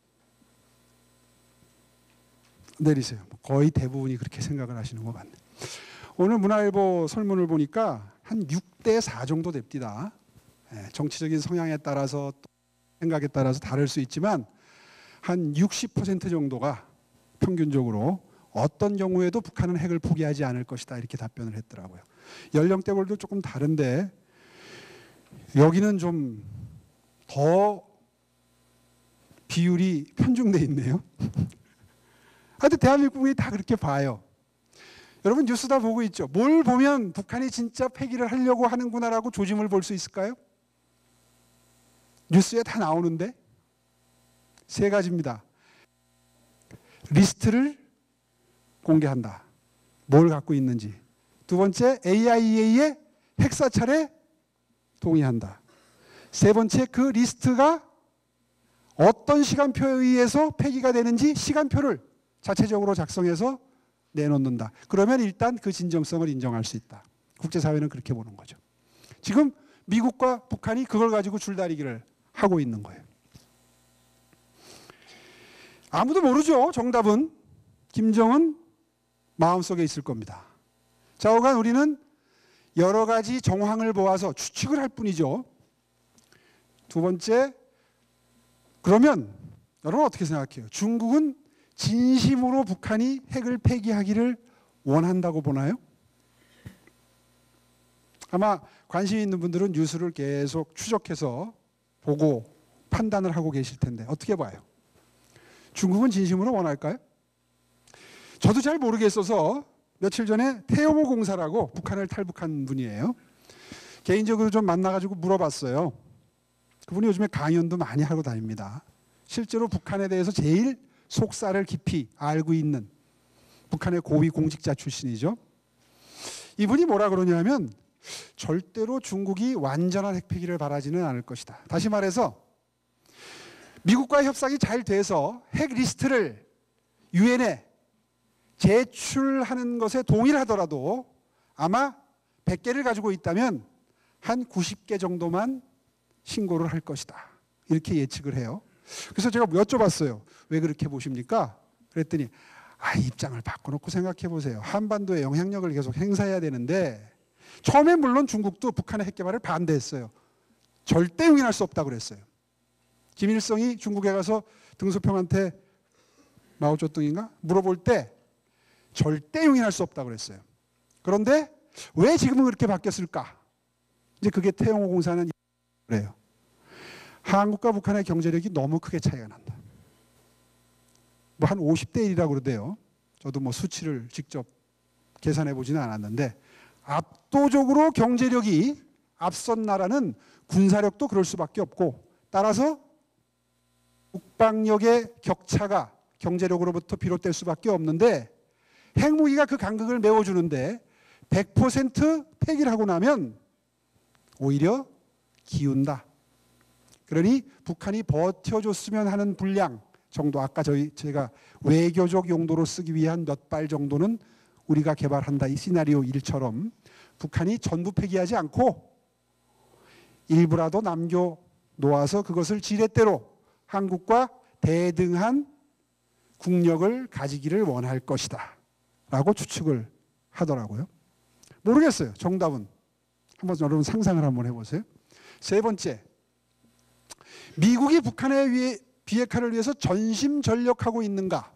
내리세요. 거의 대부분이 그렇게 생각을 하시는 것 같네요. 오늘 문화일보 설문을 보니까 한 육 대 사 정도 됩니다. 정치적인 성향에 따라서 생각에 따라서 다를 수 있지만 한 육십 퍼센트 정도가 평균적으로 어떤 경우에도 북한은 핵을 포기하지 않을 것이다 이렇게 답변을 했더라고요. 연령대별도 조금 다른데 여기는 좀 더 비율이 편중돼 있네요. 하여튼 대한민국이 다 그렇게 봐요. 여러분 뉴스 다 보고 있죠. 뭘 보면 북한이 진짜 폐기를 하려고 하는구나라고 조짐을 볼 수 있을까요? 뉴스에 다 나오는데 세 가지입니다. 리스트를 공개한다. 뭘 갖고 있는지. 두 번째, 에이아이이에이의 핵사찰에 동의한다. 세 번째, 그 리스트가 어떤 시간표에 의해서 폐기가 되는지 시간표를 자체적으로 작성해서 내놓는다. 그러면 일단 그 진정성을 인정할 수 있다. 국제사회는 그렇게 보는 거죠. 지금 미국과 북한이 그걸 가지고 줄다리기를 하고 있는 거예요. 아무도 모르죠. 정답은 김정은 마음속에 있을 겁니다. 좌우간 우리는 여러 가지 정황을 보아서 추측을 할 뿐이죠. 두 번째, 그러면 여러분 어떻게 생각해요? 중국은 진심으로 북한이 핵을 폐기하기를 원한다고 보나요? 아마 관심 있는 분들은 뉴스를 계속 추적해서 보고 판단을 하고 계실 텐데 어떻게 봐요? 중국은 진심으로 원할까요? 저도 잘 모르겠어서 며칠 전에 태영호 공사라고 북한을 탈북한 분이에요. 개인적으로 좀 만나가지고 물어봤어요. 그분이 요즘에 강연도 많이 하고 다닙니다. 실제로 북한에 대해서 제일 속살을 깊이 알고 있는 북한의 고위 공직자 출신이죠. 이분이 뭐라 그러냐면 절대로 중국이 완전한 핵폐기를 바라지는 않을 것이다. 다시 말해서 미국과의 협상이 잘 돼서 핵 리스트를 유엔에 제출하는 것에 동의를 하더라도 아마 백 개를 가지고 있다면 한 구십 개 정도만 신고를 할 것이다. 이렇게 예측을 해요. 그래서 제가 여쭤봤어요. 왜 그렇게 보십니까? 그랬더니 아, 입장을 바꿔놓고 생각해 보세요. 한반도에 영향력을 계속 행사해야 되는데 처음에 물론 중국도 북한의 핵 개발을 반대했어요. 절대 용인할 수 없다고 그랬어요. 김일성이 중국에 가서 등소평한테 마오쩌둥인가 물어볼 때 절대 용인할 수 없다고 그랬어요. 그런데 왜 지금은 그렇게 바뀌었을까? 이제 그게 태영호 공사는 그래요. 한국과 북한의 경제력이 너무 크게 차이가 난다. 뭐 한 오십 대 일이라고 그러대요. 저도 뭐 수치를 직접 계산해 보지는 않았는데 압도적으로 경제력이 앞선 나라는 군사력도 그럴 수밖에 없고 따라서 국방력의 격차가 경제력으로부터 비롯될 수밖에 없는데 핵무기가 그 간극을 메워주는데 백 퍼센트 폐기를 하고 나면 오히려 기운다. 그러니 북한이 버텨줬으면 하는 분량 정도 아까 저희 제가 외교적 용도로 쓰기 위한 몇 발 정도는 우리가 개발한다. 이 시나리오 일처럼 북한이 전부 폐기하지 않고 일부라도 남겨 놓아서 그것을 지렛대로 한국과 대등한 국력을 가지기를 원할 것이다. 라고 추측을 하더라고요. 모르겠어요. 정답은. 한번 여러분 상상을 한번 해보세요. 세 번째, 미국이 북한의 위해, 비핵화를 위해서 전심전력하고 있는가?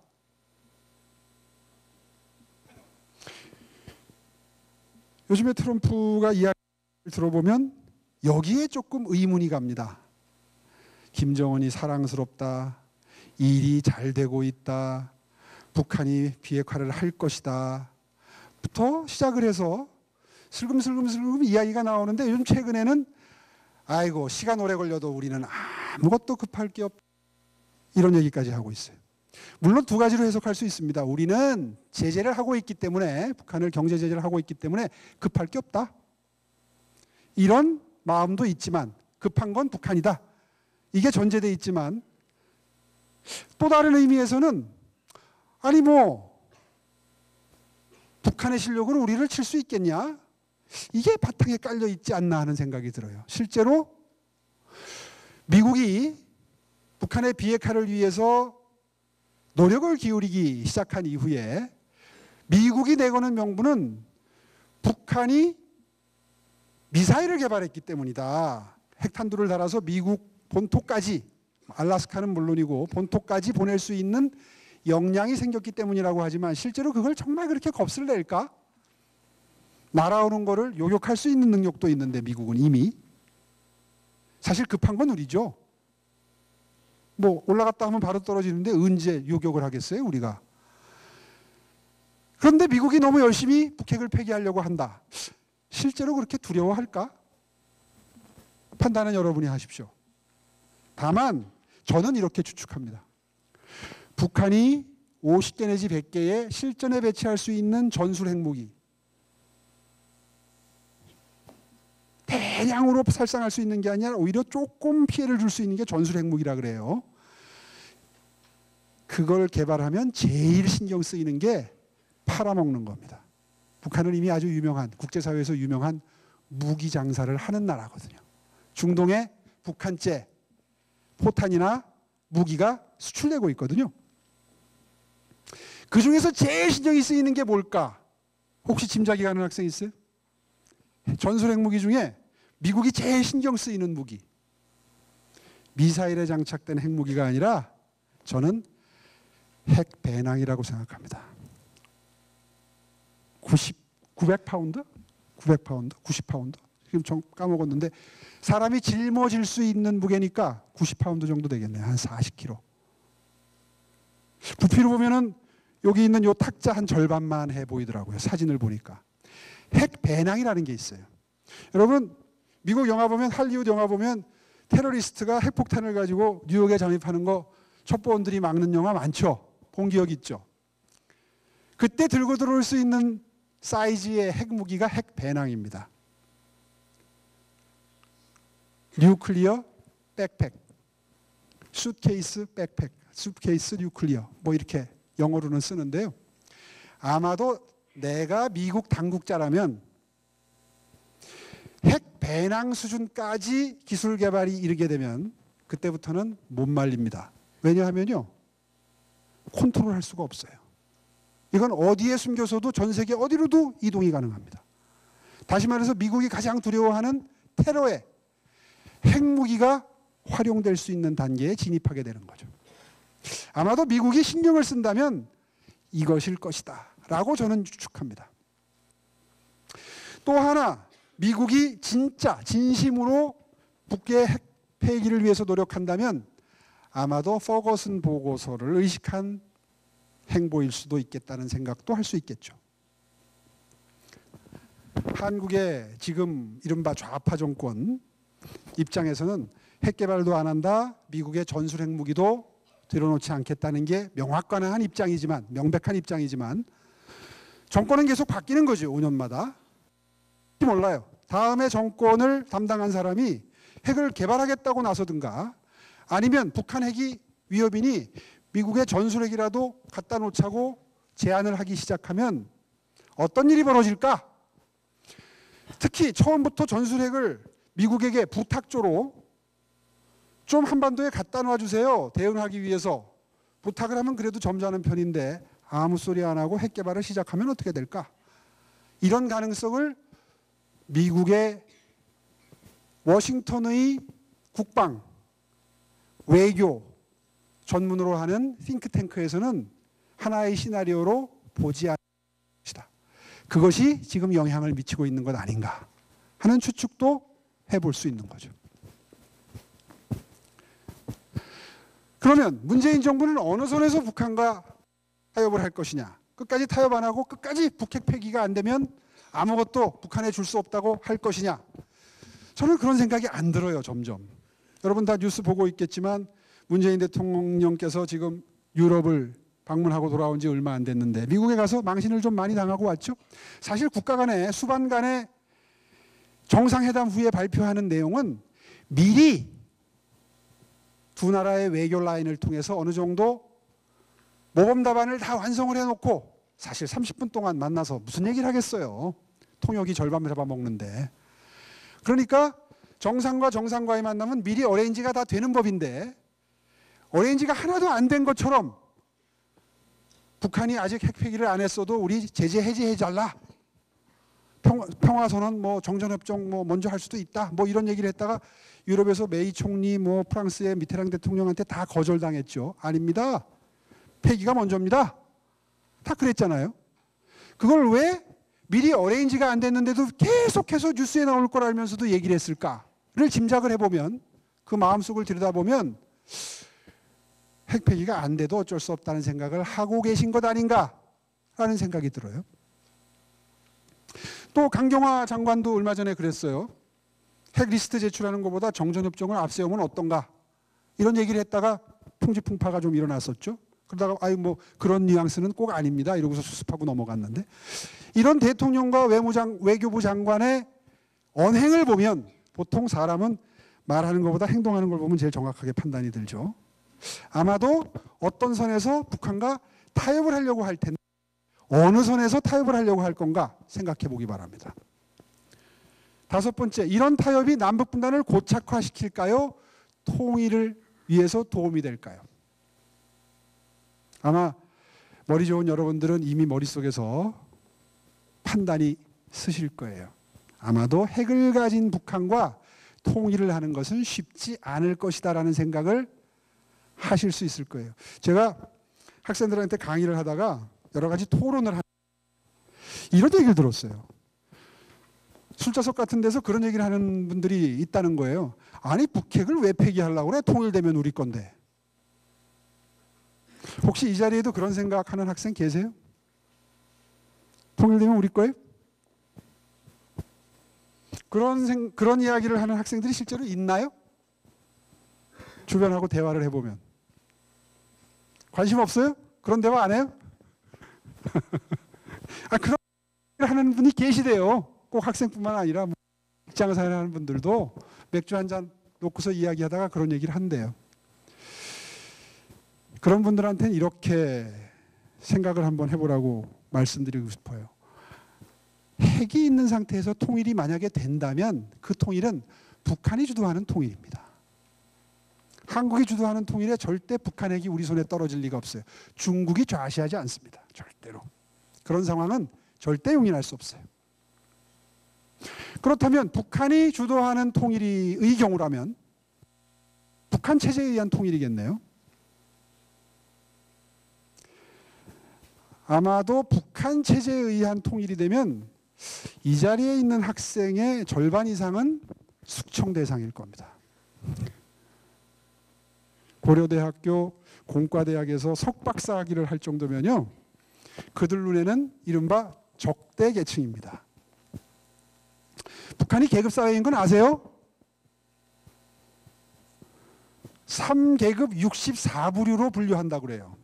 요즘에 트럼프가 이야기를 들어보면 여기에 조금 의문이 갑니다. 김정은이 사랑스럽다. 일이 잘 되고 있다. 북한이 비핵화를 할 것이다. 부터 시작을 해서 슬금슬금슬금 이야기가 나오는데 요즘 최근에는 아이고 시간 오래 걸려도 우리는 아무것도 급할 게 없다. 이런 얘기까지 하고 있어요. 물론 두 가지로 해석할 수 있습니다. 우리는 제재를 하고 있기 때문에 북한을 경제 제재를 하고 있기 때문에 급할 게 없다. 이런 마음도 있지만 급한 건 북한이다. 이게 전제돼 있지만 또 다른 의미에서는 아니 뭐 북한의 실력으로 우리를 칠 수 있겠냐? 이게 바탕에 깔려 있지 않나 하는 생각이 들어요. 실제로 미국이 북한의 비핵화를 위해서 노력을 기울이기 시작한 이후에 미국이 내거는 명분은 북한이 미사일을 개발했기 때문이다. 핵탄두를 달아서 미국 본토까지, 알라스카는 물론이고 본토까지 보낼 수 있는 역량이 생겼기 때문이라고 하지만 실제로 그걸 정말 그렇게 겁을 낼까? 날아오는 거를 요격할 수 있는 능력도 있는데 미국은 이미 사실 급한 건 우리죠. 뭐 올라갔다 하면 바로 떨어지는데 언제 요격을 하겠어요 우리가. 그런데 미국이 너무 열심히 북핵을 폐기하려고 한다. 실제로 그렇게 두려워할까? 판단은 여러분이 하십시오. 다만 저는 이렇게 추측합니다. 북한이 오십 개 내지 백 개의 실전에 배치할 수 있는 전술 핵무기 대량으로 살상할 수 있는 게 아니라 오히려 조금 피해를 줄 수 있는 게 전술 핵무기라 그래요. 그걸 개발하면 제일 신경 쓰이는 게 팔아먹는 겁니다. 북한은 이미 아주 유명한 국제사회에서 유명한 무기 장사를 하는 나라거든요. 중동에 북한제 포탄이나 무기가 수출되고 있거든요. 그 중에서 제일 신경이 쓰이는 게 뭘까? 혹시 짐작이 가는 학생 있어요? 전술 핵무기 중에 미국이 제일 신경 쓰이는 무기. 미사일에 장착된 핵무기가 아니라 저는 핵 배낭이라고 생각합니다. 구십, 구백 파운드? 구백 파운드? 구십 파운드? 지금 좀 까먹었는데 사람이 짊어질 수 있는 무게니까 구십 파운드 정도 되겠네요. 한 사십 킬로그램. 부피로 보면은 여기 있는 요 탁자 한 절반만 해 보이더라고요. 사진을 보니까. 핵 배낭이라는 게 있어요. 여러분 미국 영화 보면, 할리우드 영화 보면 테러리스트가 핵폭탄을 가지고 뉴욕에 잠입하는 거 첩보원들이 막는 영화 많죠. 본 기억 있죠. 그때 들고 들어올 수 있는 사이즈의 핵무기가 핵 배낭입니다. 뉴클리어 백팩, 수트케이스 백팩, 수트케이스 뉴클리어 뭐 이렇게 영어로는 쓰는데요. 아마도 내가 미국 당국자라면 핵 배낭 수준까지 기술 개발이 이르게 되면 그때부터는 못 말립니다. 왜냐하면요, 컨트롤할 수가 없어요. 이건 어디에 숨겨서도 전 세계 어디로도 이동이 가능합니다. 다시 말해서 미국이 가장 두려워하는 테러에 핵무기가 활용될 수 있는 단계에 진입하게 되는 거죠. 아마도 미국이 신경을 쓴다면 이것일 것이다 라고 저는 추측합니다. 또 하나, 미국이 진짜 진심으로 북의 핵 폐기를 위해서 노력한다면 아마도 퍼거슨 보고서를 의식한 행보일 수도 있겠다는 생각도 할 수 있겠죠. 한국의 지금 이른바 좌파 정권 입장에서는 핵 개발도 안 한다, 미국의 전술 핵무기도 들여놓지 않겠다는 게 명확한 입장이지만, 명백한 입장이지만 정권은 계속 바뀌는 거죠. 오 년마다. 몰라요. 다음에 정권을 담당한 사람이 핵을 개발하겠다고 나서든가 아니면 북한 핵이 위협이니 미국의 전술핵이라도 갖다 놓자고 제안을 하기 시작하면 어떤 일이 벌어질까? 특히 처음부터 전술핵을 미국에게 부탁조로 좀 한반도에 갖다 놔주세요. 대응하기 위해서 부탁을 하면 그래도 점잖은 편인데 아무 소리 안 하고 핵 개발을 시작하면 어떻게 될까? 이런 가능성을 미국의 워싱턴의 국방, 외교 전문으로 하는 싱크탱크에서는 하나의 시나리오로 보지 않을 것이다. 그것이 지금 영향을 미치고 있는 것 아닌가 하는 추측도 해볼 수 있는 거죠. 그러면 문재인 정부는 어느 선에서 북한과 타협을 할 것이냐? 끝까지 타협 안 하고 끝까지 북핵 폐기가 안 되면 아무것도 북한에 줄 수 없다고 할 것이냐? 저는 그런 생각이 안 들어요. 점점. 여러분 다 뉴스 보고 있겠지만 문재인 대통령께서 지금 유럽을 방문하고 돌아온 지 얼마 안 됐는데 미국에 가서 망신을 좀 많이 당하고 왔죠. 사실 국가 간에 수반 간에 정상회담 후에 발표하는 내용은 미리 두 나라의 외교 라인을 통해서 어느 정도 모범 답안을 다 완성을 해놓고 사실 삼십 분 동안 만나서 무슨 얘기를 하겠어요. 통역이 절반 잡아먹는데. 그러니까 정상과 정상과의 만남은 미리 어레인지가 다 되는 법인데 어레인지가 하나도 안 된 것처럼 북한이 아직 핵폐기를 안 했어도 우리 제재 해제해달라. 평화, 평화선언, 뭐 정전협정 뭐 먼저 할 수도 있다. 뭐 이런 얘기를 했다가 유럽에서 메이 총리, 뭐 프랑스의 미테랑 대통령한테 다 거절당했죠. 아닙니다. 폐기가 먼저입니다. 다 그랬잖아요. 그걸 왜 미리 어레인지가 안 됐는데도 계속해서 뉴스에 나올 걸 알면서도 얘기를 했을까를 짐작을 해보면 그 마음속을 들여다보면 핵폐기가 안 돼도 어쩔 수 없다는 생각을 하고 계신 것 아닌가라는 생각이 들어요. 또 강경화 장관도 얼마 전에 그랬어요. 핵 리스트 제출하는 것보다 정전협정을 앞세우면 어떤가 이런 얘기를 했다가 풍지풍파가 좀 일어났었죠. 그러다가 아유 뭐 그런 뉘앙스는 꼭 아닙니다 이러고서 수습하고 넘어갔는데 이런 대통령과 외무장, 외교부 장관의 언행을 보면 보통 사람은 말하는 것보다 행동하는 걸 보면 제일 정확하게 판단이 들죠. 아마도 어떤 선에서 북한과 타협을 하려고 할 텐데 어느 선에서 타협을 하려고 할 건가 생각해 보기 바랍니다. 다섯 번째, 이런 타협이 남북 분단을 고착화시킬까요? 통일을 위해서 도움이 될까요? 아마 머리 좋은 여러분들은 이미 머릿속에서 판단이 쓰실 거예요. 아마도 핵을 가진 북한과 통일을 하는 것은 쉽지 않을 것이다라는 생각을 하실 수 있을 거예요. 제가 학생들한테 강의를 하다가 여러 가지 토론을 하 이런 얘기를 들었어요. 술자석 같은 데서 그런 얘기를 하는 분들이 있다는 거예요. 아니 북핵을 왜 폐기하려고 그래? 통일되면 우리 건데. 혹시 이 자리에도 그런 생각하는 학생 계세요? 통일되면 우리 거예요? 그런 생, 그런 이야기를 하는 학생들이 실제로 있나요? 주변하고 대화를 해보면. 관심 없어요? 그런 대화 안 해요? 아, 그런 얘기를 하는 분이 계시대요. 꼭 학생뿐만 아니라 뭐 직장생활 하는 분들도 맥주 한 잔 놓고서 이야기하다가 그런 얘기를 한대요. 그런 분들한테는 이렇게 생각을 한번 해보라고 말씀드리고 싶어요. 핵이 있는 상태에서 통일이 만약에 된다면 그 통일은 북한이 주도하는 통일입니다. 한국이 주도하는 통일에 절대 북한 핵이 우리 손에 떨어질 리가 없어요. 중국이 좌시하지 않습니다. 절대로. 그런 상황은 절대 용인할 수 없어요. 그렇다면 북한이 주도하는 통일의 경우라면 북한 체제에 의한 통일이겠네요. 아마도 북한 체제에 의한 통일이 되면 이 자리에 있는 학생의 절반 이상은 숙청 대상일 겁니다. 고려대학교 공과대학에서 석박사 학위를 할 정도면요, 그들 눈에는 이른바 적대 계층입니다. 북한이 계급사회인 건 아세요? 삼 계급 육십사 부류로 분류한다고 그래요.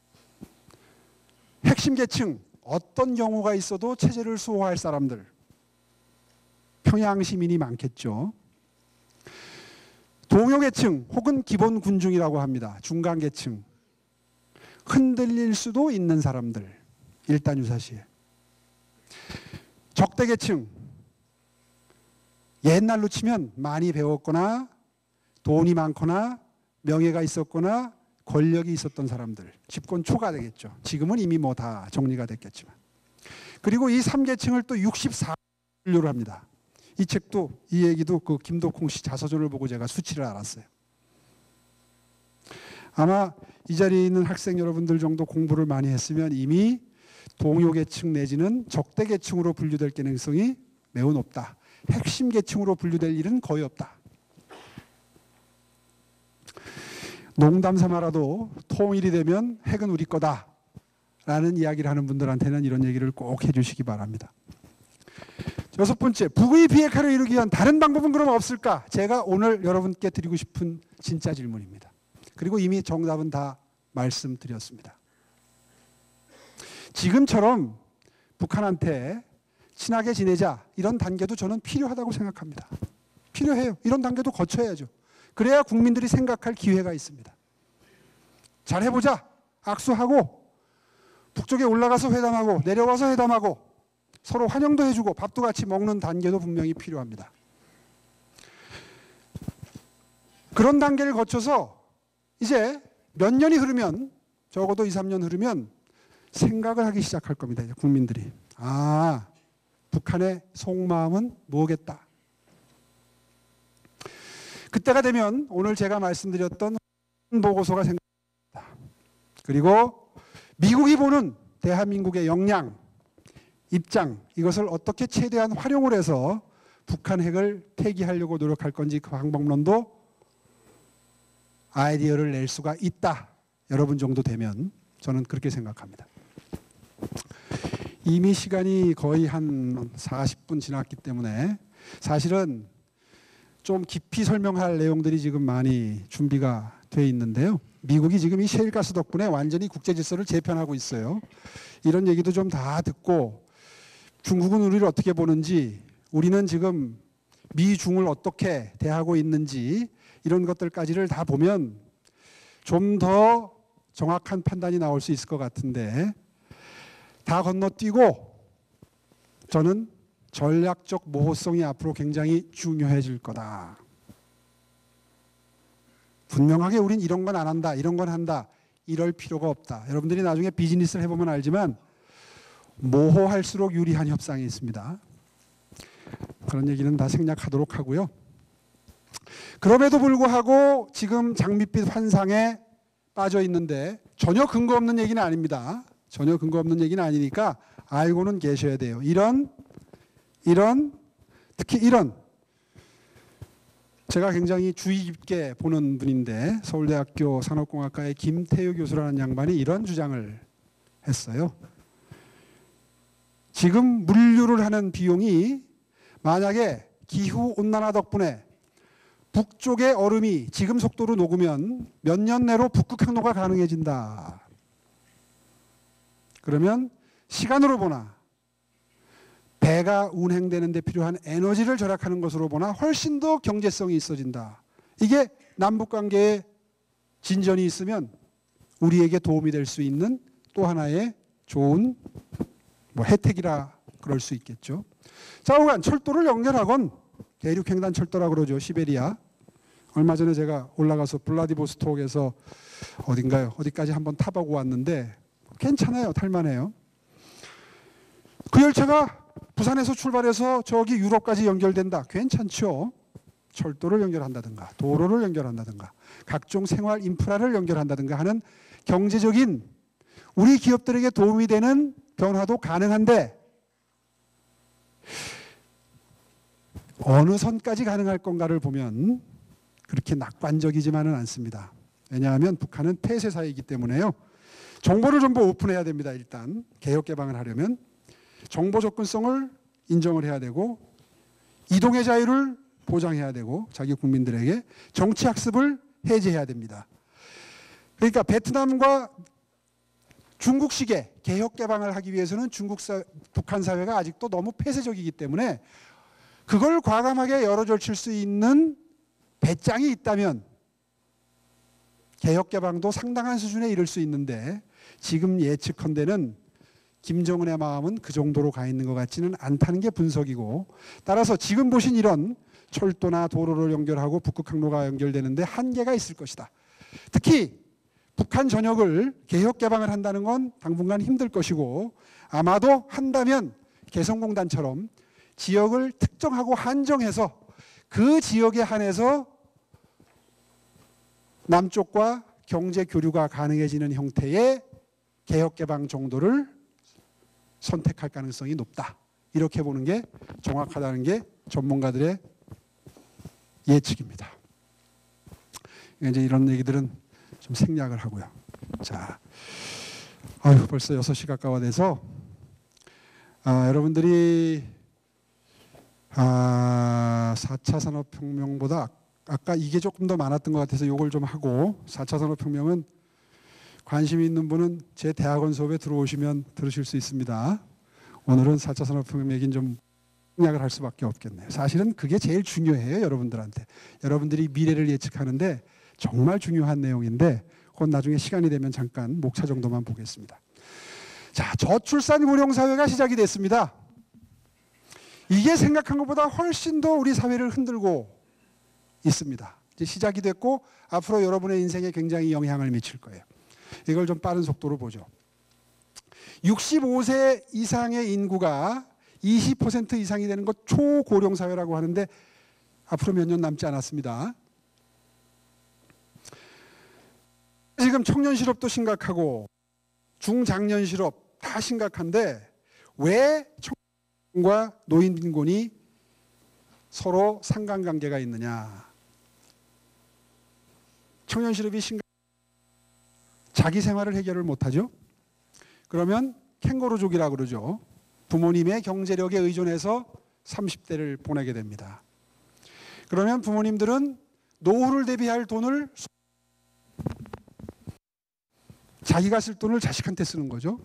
핵심 계층, 어떤 경우가 있어도 체제를 수호할 사람들. 평양 시민이 많겠죠. 동요 계층 혹은 기본 군중이라고 합니다. 중간 계층. 흔들릴 수도 있는 사람들. 일단 유사시에. 적대 계층. 옛날로 치면 많이 배웠거나 돈이 많거나 명예가 있었거나 권력이 있었던 사람들. 집권 초가 되겠죠. 지금은 이미 뭐 다 정리가 됐겠지만. 그리고 이 삼 계층을 또 육십사 분류를 합니다. 이 책도, 이 얘기도 그 김덕홍 씨 자서전을 보고 제가 수치를 알았어요. 아마 이 자리에 있는 학생 여러분들 정도 공부를 많이 했으면 이미 동요 계층 내지는 적대 계층으로 분류될 가능성이 매우 높다. 핵심 계층으로 분류될 일은 거의 없다. 농담 삼아라도 통일이 되면 핵은 우리 거다 라는 이야기를 하는 분들한테는 이런 얘기를 꼭 해주시기 바랍니다. 여섯 번째, 북의 비핵화를 이루기 위한 다른 방법은 그럼 없을까? 제가 오늘 여러분께 드리고 싶은 진짜 질문입니다. 그리고 이미 정답은 다 말씀드렸습니다. 지금처럼 북한한테 친하게 지내자 이런 단계도 저는 필요하다고 생각합니다. 필요해요. 이런 단계도 거쳐야죠. 그래야 국민들이 생각할 기회가 있습니다. 잘해보자. 악수하고 북쪽에 올라가서 회담하고 내려와서 회담하고 서로 환영도 해주고 밥도 같이 먹는 단계도 분명히 필요합니다. 그런 단계를 거쳐서 이제 몇 년이 흐르면 적어도 이, 삼 년 흐르면 생각을 하기 시작할 겁니다. 이제 국민들이. 아, 북한의 속마음은 뭐겠다. 그때가 되면 오늘 제가 말씀드렸던 보고서가 생각납니다. 그리고 미국이 보는 대한민국의 역량, 입장, 이것을 어떻게 최대한 활용을 해서 북한 핵을 폐기하려고 노력할 건지 그 방법론도 아이디어를 낼 수가 있다. 여러분 정도 되면 저는 그렇게 생각합니다. 이미 시간이 거의 한 사십 분 지났기 때문에 사실은 좀 깊이 설명할 내용들이 지금 많이 준비가 돼 있는데요. 미국이 지금 이 셰일가스 덕분에 완전히 국제 질서를 재편하고 있어요. 이런 얘기도 좀 다 듣고 중국은 우리를 어떻게 보는지, 우리는 지금 미중을 어떻게 대하고 있는지 이런 것들까지를 다 보면 좀 더 정확한 판단이 나올 수 있을 것 같은데 다 건너뛰고 저는 전략적 모호성이 앞으로 굉장히 중요해질 거다. 분명하게 우린 이런 건 안 한다, 이런 건 한다, 이럴 필요가 없다. 여러분들이 나중에 비즈니스를 해보면 알지만 모호할수록 유리한 협상이 있습니다. 그런 얘기는 다 생략하도록 하고요. 그럼에도 불구하고 지금 장밋빛 환상에 빠져 있는데 전혀 근거 없는 얘기는 아닙니다. 전혀 근거 없는 얘기는 아니니까 알고는 계셔야 돼요. 이런 이런 특히 이런 제가 굉장히 주의 깊게 보는 분인데 서울대학교 산업공학과의 김태유 교수라는 양반이 이런 주장을 했어요. 지금 물류를 하는 비용이 만약에 기후온난화 덕분에 북쪽의 얼음이 지금 속도로 녹으면 몇 년 내로 북극 항로가 가능해진다. 그러면 시간으로 보나 배가 운행되는 데 필요한 에너지를 절약하는 것으로 보나 훨씬 더 경제성이 있어진다. 이게 남북관계에 진전이 있으면 우리에게 도움이 될 수 있는 또 하나의 좋은 뭐 혜택이라 그럴 수 있겠죠. 좌우간 철도를 연결하건 대륙횡단 철도라고 그러죠. 시베리아. 얼마 전에 제가 올라가서 블라디보스톡에서 어딘가요? 어디까지 한번 타보고 왔는데 괜찮아요. 탈만해요. 그 열차가 부산에서 출발해서 저기 유럽까지 연결된다. 괜찮죠. 철도를 연결한다든가 도로를 연결한다든가 각종 생활 인프라를 연결한다든가 하는 경제적인 우리 기업들에게 도움이 되는 변화도 가능한데 어느 선까지 가능할 건가를 보면 그렇게 낙관적이지만은 않습니다. 왜냐하면 북한은 폐쇄 사회이기 때문에요. 정보를 전부 오픈해야 됩니다. 일단 개혁 개방을 하려면 정보 접근성을 인정을 해야 되고 이동의 자유를 보장해야 되고 자기 국민들에게 정치 학습을 해제해야 됩니다. 그러니까 베트남과 중국식의 개혁 개방을 하기 위해서는 중국 사, 북한 사회가 아직도 너무 폐쇄적이기 때문에 그걸 과감하게 열어젖힐 수 있는 배짱이 있다면 개혁 개방도 상당한 수준에 이를 수 있는데 지금 예측컨대는 김정은의 마음은 그 정도로 가 있는 것 같지는 않다는 게 분석이고 따라서 지금 보신 이런 철도나 도로를 연결하고 북극 항로가 연결되는데 한계가 있을 것이다. 특히 북한 전역을 개혁 개방을 한다는 건 당분간 힘들 것이고 아마도 한다면 개성공단처럼 지역을 특정하고 한정해서 그 지역에 한해서 남쪽과 경제 교류가 가능해지는 형태의 개혁 개방 정도를 선택할 가능성이 높다. 이렇게 보는 게 정확하다는 게 전문가들의 예측입니다. 이제 이런 얘기들은 좀 생략을 하고요. 자, 아유, 벌써 여섯 시 가까워 돼서 아, 여러분들이 아, 사 차 산업혁명보다 아까 이게 조금 더 많았던 것 같아서 이걸 좀 하고 사 차 산업혁명은 관심이 있는 분은 제 대학원 수업에 들어오시면 들으실 수 있습니다. 오늘은 사 차 산업혁명 얘기는 좀 생략을 할 수밖에 없겠네요. 사실은 그게 제일 중요해요. 여러분들한테. 여러분들이 미래를 예측하는데 정말 중요한 내용인데 그건 나중에 시간이 되면 잠깐 목차 정도만 보겠습니다. 자, 저출산 고령 사회가 시작이 됐습니다. 이게 생각한 것보다 훨씬 더 우리 사회를 흔들고 있습니다. 이제 시작이 됐고 앞으로 여러분의 인생에 굉장히 영향을 미칠 거예요. 이걸 좀 빠른 속도로 보죠. 육십오 세 이상의 인구가 이십 퍼센트 이상이 되는 것 초고령 사회라고 하는데 앞으로 몇 년 남지 않았습니다. 지금 청년 실업도 심각하고 중장년 실업 다 심각한데 왜 청년과 노인 빈곤이 서로 상관관계가 있느냐? 청년 실업이 심각 자기 생활을 해결을 못하죠. 그러면 캥거루족이라고 그러죠. 부모님의 경제력에 의존해서 삼십 대를 보내게 됩니다. 그러면 부모님들은 노후를 대비할 돈을 자기가 쓸 돈을 자식한테 쓰는 거죠.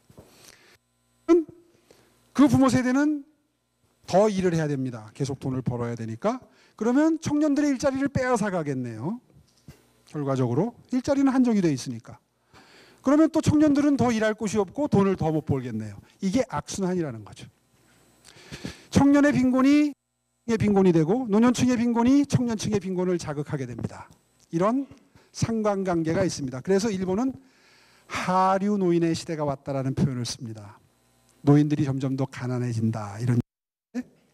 그 부모 세대는 더 일을 해야 됩니다. 계속 돈을 벌어야 되니까. 그러면 청년들의 일자리를 빼앗아 가겠네요. 결과적으로 일자리는 한정이 돼 있으니까. 그러면 또 청년들은 더 일할 곳이 없고 돈을 더 못 벌겠네요. 이게 악순환이라는 거죠. 청년의 빈곤이 빈곤이 되고 노년층의 빈곤이 청년층의 빈곤을 자극하게 됩니다. 이런 상관관계가 있습니다. 그래서 일본은 하류 노인의 시대가 왔다라는 표현을 씁니다. 노인들이 점점 더 가난해진다. 이런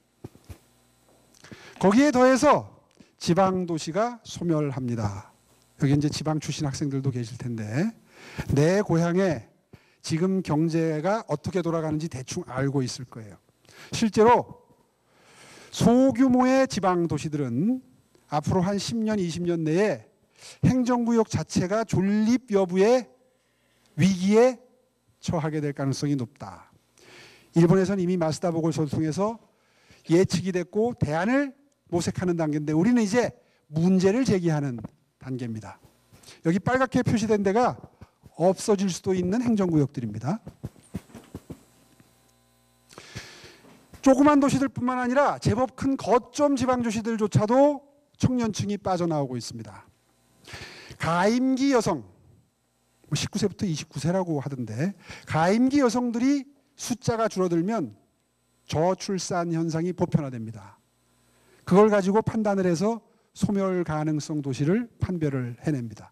거기에 더해서 지방 도시가 소멸합니다. 여기 이제 지방 출신 학생들도 계실 텐데 내 고향에 지금 경제가 어떻게 돌아가는지 대충 알고 있을 거예요. 실제로 소규모의 지방 도시들은 앞으로 한 십 년, 이십 년 내에 행정구역 자체가 존립 여부의 위기에 처하게 될 가능성이 높다. 일본에서는 이미 마스다 보고서를 통해서 예측이 됐고 대안을 모색하는 단계인데 우리는 이제 문제를 제기하는 단계입니다. 여기 빨갛게 표시된 데가 없어질 수도 있는 행정구역들입니다. 조그만 도시들뿐만 아니라 제법 큰 거점 지방도시들조차도 청년층이 빠져나오고 있습니다. 가임기 여성, 십구 세부터 이십구 세라고 하던데 가임기 여성들이 숫자가 줄어들면 저출산 현상이 보편화됩니다. 그걸 가지고 판단을 해서 소멸 가능성 도시를 판별을 해냅니다.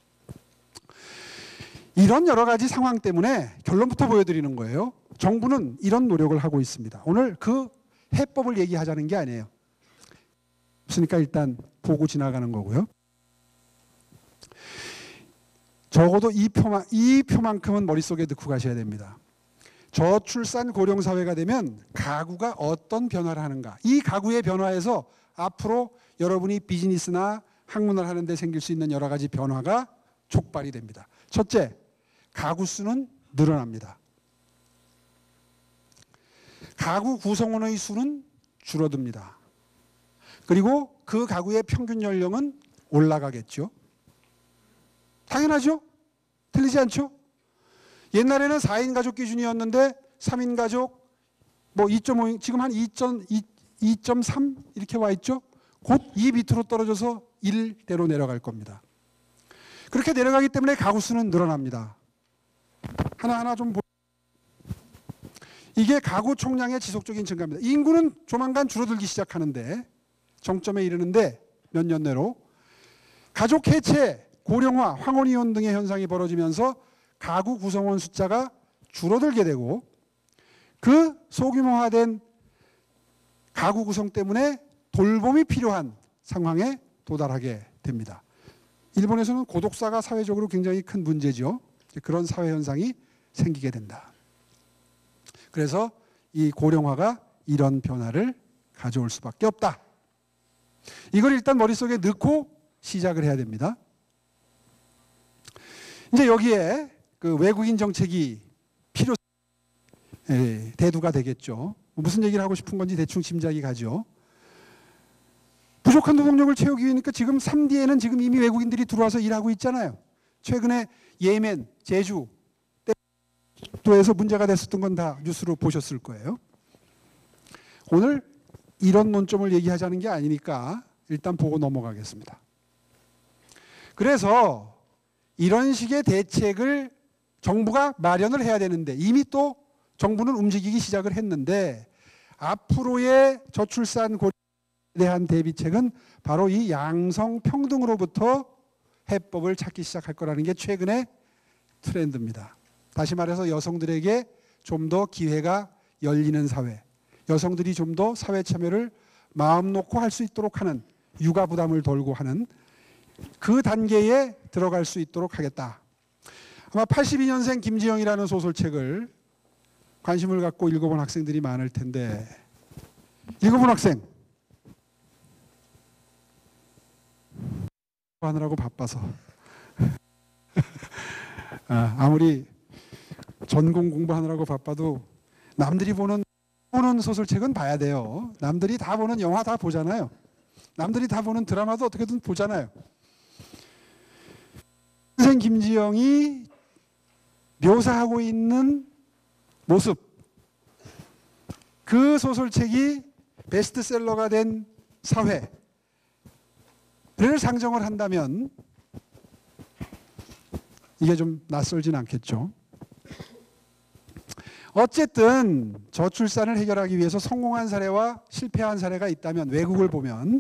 이런 여러 가지 상황 때문에 결론부터 보여드리는 거예요. 정부는 이런 노력을 하고 있습니다. 오늘 그 해법을 얘기하자는 게 아니에요. 없으니까 일단 보고 지나가는 거고요. 적어도 이 표만, 이 표만큼은 머릿속에 넣고 가셔야 됩니다. 저출산 고령 사회가 되면 가구가 어떤 변화를 하는가. 이 가구의 변화에서 앞으로 여러분이 비즈니스나 학문을 하는 데 생길 수 있는 여러 가지 변화가 촉발이 됩니다. 첫째, 가구 수는 늘어납니다. 가구 구성원의 수는 줄어듭니다. 그리고 그 가구의 평균 연령은 올라가겠죠. 당연하죠? 틀리지 않죠? 옛날에는 사 인 가족 기준이었는데 삼 인 가족 뭐 이 점 오 지금 한 이 점 삼 이렇게 와 있죠? 곧 이 밑으로 떨어져서 일대로 내려갈 겁니다. 그렇게 내려가기 때문에 가구 수는 늘어납니다. 하나하나 좀 보... 이게 가구 총량의 지속적인 증가입니다. 인구는 조만간 줄어들기 시작하는데 정점에 이르는데 몇 년 내로 가족 해체, 고령화, 황혼이혼 등의 현상이 벌어지면서 가구 구성원 숫자가 줄어들게 되고 그 소규모화된 가구 구성 때문에 돌봄이 필요한 상황에 도달하게 됩니다. 일본에서는 고독사가 사회적으로 굉장히 큰 문제죠. 그런 사회 현상이 생기게 된다. 그래서 이 고령화가 이런 변화를 가져올 수밖에 없다. 이걸 일단 머릿속에 넣고 시작을 해야 됩니다. 이제 여기에 그 외국인 정책이 필요 예, 대두가 되겠죠. 무슨 얘기를 하고 싶은 건지 대충 짐작이 가죠. 부족한 노동력을 채우기 위해니까 지금 삼 디에는 지금 이미 외국인들이 들어와서 일하고 있잖아요. 최근에 예멘, 제주 도에서 문제가 됐었던 건 다 뉴스로 보셨을 거예요. 오늘 이런 논점을 얘기하자는 게 아니니까 일단 보고 넘어가겠습니다. 그래서 이런 식의 대책을 정부가 마련을 해야 되는데 이미 또 정부는 움직이기 시작을 했는데 앞으로의 저출산 고령에 대한 대비책은 바로 이 양성평등으로부터 해법을 찾기 시작할 거라는 게 최근의 트렌드입니다. 다시 말해서 여성들에게 좀 더 기회가 열리는 사회, 여성들이 좀 더 사회 참여를 마음 놓고 할 수 있도록 하는 육아 부담을 덜고 하는 그 단계에 들어갈 수 있도록 하겠다. 아마 팔십이 년생 김지영이라는 소설책을 관심을 갖고 읽어본 학생들이 많을 텐데 읽어본 학생? 하느라고 바빠서 아, 아무리 전공 공부하느라고 바빠도 남들이 보는 보는 소설책은 봐야 돼요. 남들이 다 보는 영화 다 보잖아요. 남들이 다 보는 드라마도 어떻게든 보잖아요. 선생 김지영이 묘사하고 있는 모습, 그 소설책이 베스트셀러가 된 사회를 상정을 한다면 이게 좀 낯설진 않겠죠. 어쨌든 저출산을 해결하기 위해서 성공한 사례와 실패한 사례가 있다면 외국을 보면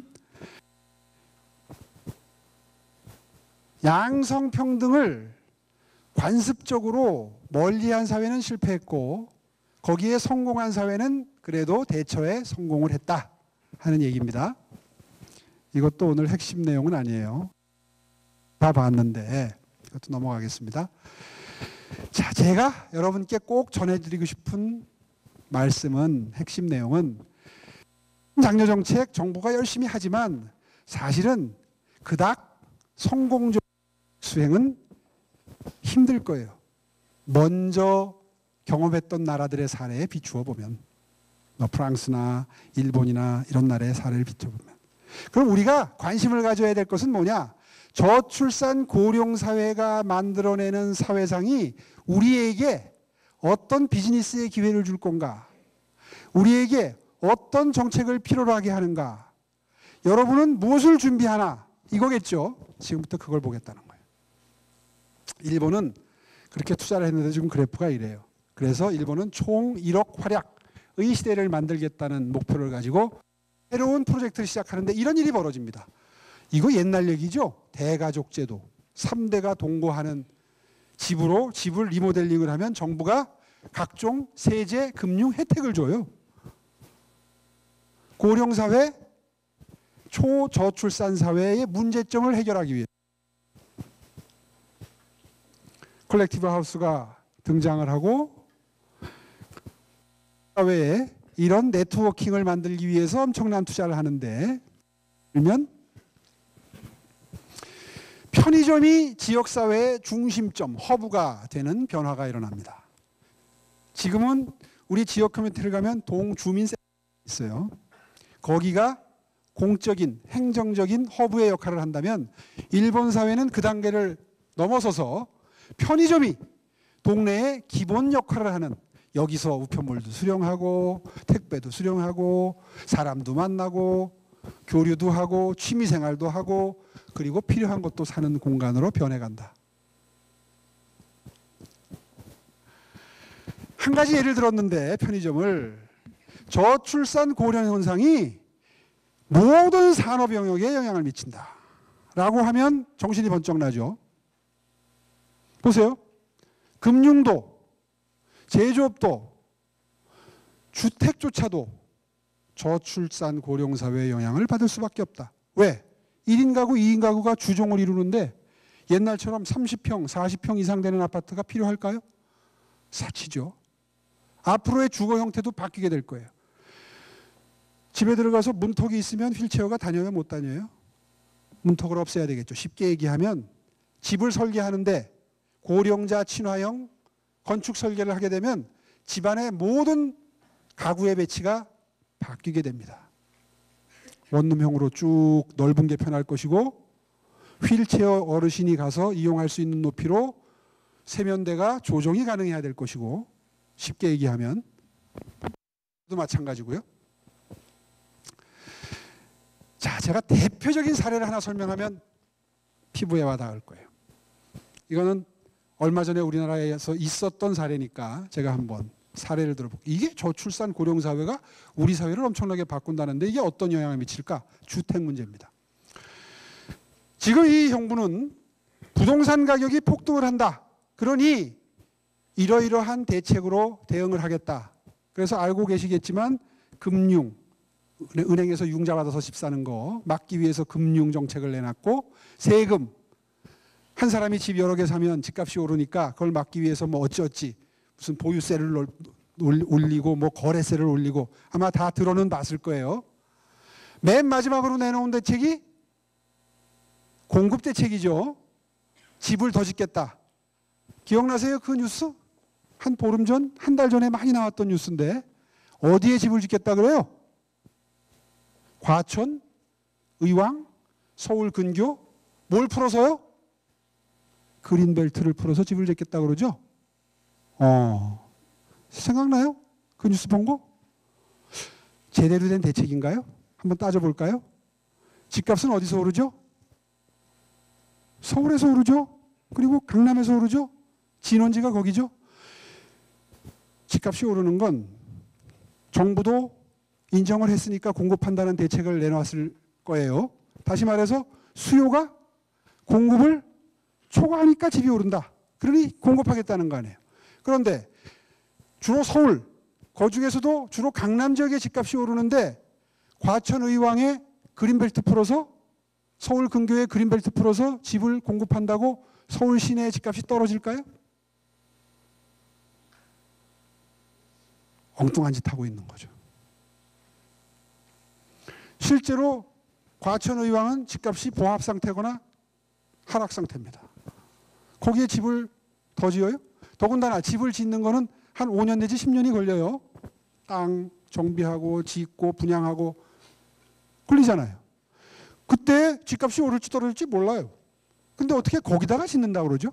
양성평등을 관습적으로 멀리한 사회는 실패했고 거기에 성공한 사회는 그래도 대처에 성공을 했다 하는 얘기입니다. 이것도 오늘 핵심 내용은 아니에요. 다 봤는데 이것도 넘어가겠습니다. 자, 제가 여러분께 꼭 전해드리고 싶은 말씀은 핵심 내용은 장려정책 정부가 열심히 하지만 사실은 그닥 성공적 수행은 힘들 거예요. 먼저 경험했던 나라들의 사례에 비추어 보면 뭐 프랑스나 일본이나 이런 나라의 사례를 비춰보면 그럼 우리가 관심을 가져야 될 것은 뭐냐? 저출산 고령 사회가 만들어내는 사회상이 우리에게 어떤 비즈니스의 기회를 줄 건가? 우리에게 어떤 정책을 필요로 하게 하는가? 여러분은 무엇을 준비하나? 이거겠죠. 지금부터 그걸 보겠다는 거예요. 일본은 그렇게 투자를 했는데 지금 그래프가 이래요. 그래서 일본은 총 일억 활약의 시대를 만들겠다는 목표를 가지고 새로운 프로젝트를 시작하는데 이런 일이 벌어집니다. 이거 옛날 얘기죠. 대가족 제도. 삼 대가 동거하는 집으로 집을 리모델링을 하면 정부가 각종 세제, 금융 혜택을 줘요. 고령사회, 초저출산 사회의 문제점을 해결하기 위해 컬렉티브 하우스가 등장을 하고 사회에 이런 네트워킹을 만들기 위해서 엄청난 투자를 하는데 그러면 편의점이 지역사회의 중심점, 허브가 되는 변화가 일어납니다. 지금은 우리 지역 커뮤니티를 가면 동주민센터가 있어요. 거기가 공적인, 행정적인 허브의 역할을 한다면 일본 사회는 그 단계를 넘어서서 편의점이 동네의 기본 역할을 하는 여기서 우편물도 수령하고 택배도 수령하고 사람도 만나고 교류도 하고 취미생활도 하고 그리고 필요한 것도 사는 공간으로 변해간다. 한 가지 예를 들었는데 편의점을 저출산 고령 현상이 모든 산업 영역에 영향을 미친다 라고 하면 정신이 번쩍 나죠. 보세요. 금융도 제조업도 주택조차도 저출산 고령사회의 영향을 받을 수밖에 없다. 왜? 일 인 가구, 이 인 가구가 주종을 이루는데 옛날처럼 삼십 평, 사십 평 이상 되는 아파트가 필요할까요? 사치죠. 앞으로의 주거 형태도 바뀌게 될 거예요. 집에 들어가서 문턱이 있으면 휠체어가 다녀요? 못 다녀요? 문턱을 없애야 되겠죠. 쉽게 얘기하면 집을 설계하는데 고령자 친화형 건축 설계를 하게 되면 집안의 모든 가구의 배치가 바뀌게 됩니다. 원룸형으로 쭉 넓은 게 편할 것이고 휠체어 어르신이 가서 이용할 수 있는 높이로 세면대가 조정이 가능해야 될 것이고 쉽게 얘기하면 도 마찬가지고요. 자, 제가 대표적인 사례를 하나 설명하면 피부에 와닿을 거예요. 이거는 얼마 전에 우리나라에서 있었던 사례니까 제가 한번 사례를 들어볼게요. 이게 저출산 고령사회가 우리 사회를 엄청나게 바꾼다는데 이게 어떤 영향을 미칠까? 주택 문제입니다. 지금 이 정부는 부동산 가격이 폭등을 한다. 그러니 이러이러한 대책으로 대응을 하겠다. 그래서 알고 계시겠지만 금융, 은행에서 융자 받아서 집 사는 거 막기 위해서 금융 정책을 내놨고 세금, 한 사람이 집 여러 개 사면 집값이 오르니까 그걸 막기 위해서 뭐 어찌어찌 무슨 보유세를 올리고 뭐 거래세를 올리고 아마 다 들어는 봤을 거예요. 맨 마지막으로 내놓은 대책이 공급 대책이죠. 집을 더 짓겠다. 기억나세요? 그 뉴스? 한 보름 전, 한 달 전에 많이 나왔던 뉴스인데 어디에 집을 짓겠다 그래요? 과천, 의왕, 서울 근교 뭘 풀어서요? 그린벨트를 풀어서 집을 짓겠다 그러죠? 어, 생각나요? 그 뉴스 본 거? 제대로 된 대책인가요? 한번 따져볼까요? 집값은 어디서 오르죠? 서울에서 오르죠? 그리고 강남에서 오르죠? 진원지가 거기죠? 집값이 오르는 건 정부도 인정을 했으니까 공급한다는 대책을 내놨을 거예요. 다시 말해서 수요가 공급을 초과하니까 집이 오른다. 그러니 공급하겠다는 거 아니에요. 그런데 주로 서울, 그 중에서도 주로 강남 지역의 집값이 오르는데 과천 의왕에 그린벨트 풀어서 서울 근교에 그린벨트 풀어서 집을 공급한다고 서울 시내 집값이 떨어질까요? 엉뚱한 짓 하고 있는 거죠. 실제로 과천의왕은 집값이 보합 상태거나 하락 상태입니다. 거기에 집을 더 지어요? 더군다나 집을 짓는 거는 한 오 년 내지 십 년이 걸려요. 땅 정비하고 짓고 분양하고 걸리잖아요. 그때 집값이 오를지 떨어질지 몰라요. 근데 어떻게 거기다가 짓는다고 그러죠?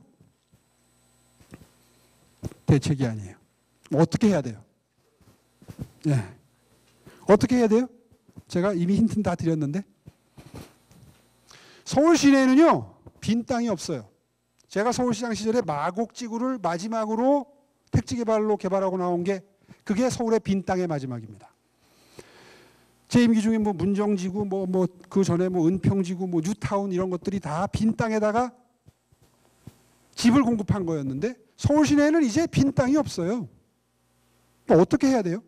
대책이 아니에요. 어떻게 해야 돼요? 예. 어떻게 해야 돼요? 제가 이미 힌트는 다 드렸는데 서울 시내에는요 빈 땅이 없어요. 제가 서울시장 시절에 마곡지구를 마지막으로 택지 개발로 개발하고 나온 게 그게 서울의 빈 땅의 마지막입니다. 제 임기 중에 뭐 문정지구, 뭐 뭐 그 전에 뭐 은평지구, 뭐 뉴타운 이런 것들이 다 빈 땅에다가 집을 공급한 거였는데 서울 시내에는 이제 빈 땅이 없어요. 어떻게 해야 돼요?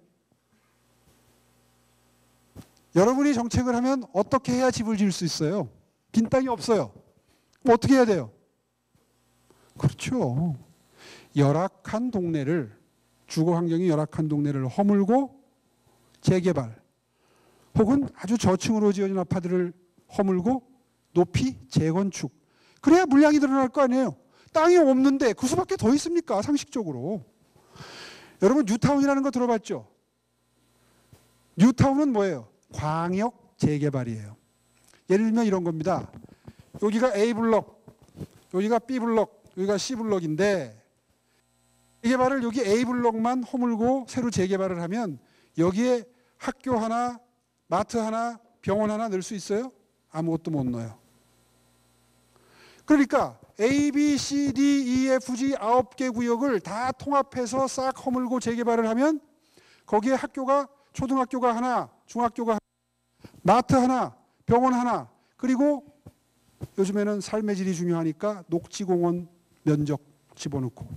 여러분이 정책을 하면 어떻게 해야 집을 지을 수 있어요? 빈 땅이 없어요. 뭐 어떻게 해야 돼요? 그렇죠. 열악한 동네를, 주거 환경이 열악한 동네를 허물고 재개발 혹은 아주 저층으로 지어진 아파트를 허물고 높이 재건축. 그래야 물량이 늘어날 거 아니에요. 땅이 없는데 그 수밖에 더 있습니까? 상식적으로. 여러분 뉴타운이라는 거 들어봤죠? 뉴타운은 뭐예요? 광역 재개발이에요. 예를 들면 이런 겁니다. 여기가 A블럭, 여기가 B블럭, 여기가 C블럭인데 재개발을 여기 A블럭만 허물고 새로 재개발을 하면 여기에 학교 하나, 마트 하나, 병원 하나 넣을 수 있어요? 아무것도 못 넣어요. 그러니까 A, B, C, D, E, F, G 아홉 개 구역을 다 통합해서 싹 허물고 재개발을 하면 거기에 학교가 초등학교가 하나, 중학교가 하나, 마트 하나, 병원 하나, 그리고 요즘에는 삶의 질이 중요하니까 녹지공원 면적 집어넣고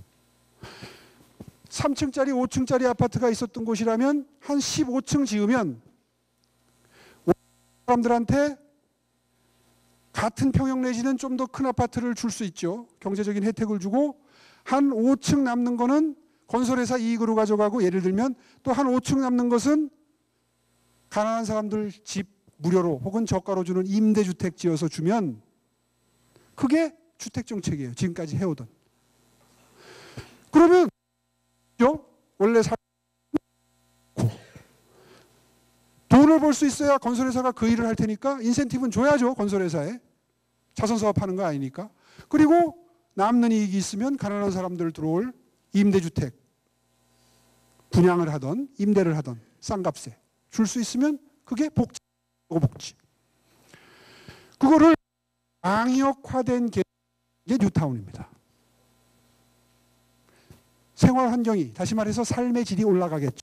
삼 층짜리, 오 층짜리 아파트가 있었던 곳이라면 한 십오 층 지으면 사람들한테 같은 평형 내지는 좀 더 큰 아파트를 줄 수 있죠. 경제적인 혜택을 주고 한 오 층 남는 거는 건설회사 이익으로 가져가고 예를 들면 또 한 오 층 남는 것은 가난한 사람들 집 무료로 혹은 저가로 주는 임대주택 지어서 주면 그게 주택정책이에요. 지금까지 해오던. 그러면 원래 살 돈을 벌 수 있어야 건설회사가 그 일을 할 테니까 인센티브는 줘야죠. 건설회사에. 자선사업 하는 거 아니니까. 그리고 남는 이익이 있으면 가난한 사람들 들어올 임대주택 분양을 하던 임대를 하던 싼 값에 줄 수 있으면 그게 복지, 복지. 그거를 광역화된 게 뉴타운입니다. 생활 환경이, 다시 말해서 삶의 질이 올라가겠죠.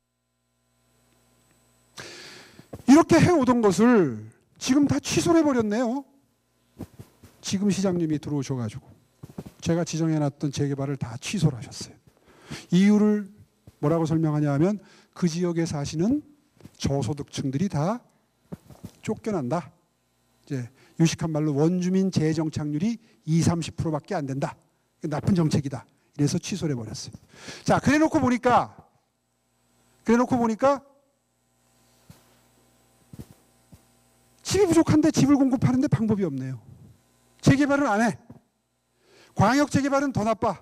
이렇게 해오던 것을 지금 다 취소를 해버렸네요. 지금 시장님이 들어오셔가지고 제가 지정해놨던 재개발을 다 취소를 하셨어요. 이유를 뭐라고 설명하냐 하면 그 지역에 사시는 저소득층들이 다 쫓겨난다. 이제 유식한 말로 원주민 재정착률이 이십, 삼십 퍼센트밖에 안 된다. 나쁜 정책이다. 이래서 취소를 해버렸어요. 자, 그래놓고 보니까 그래놓고 보니까 집이 부족한데 집을 공급하는데 방법이 없네요. 재개발은 안 해. 광역 재개발은 더 나빠.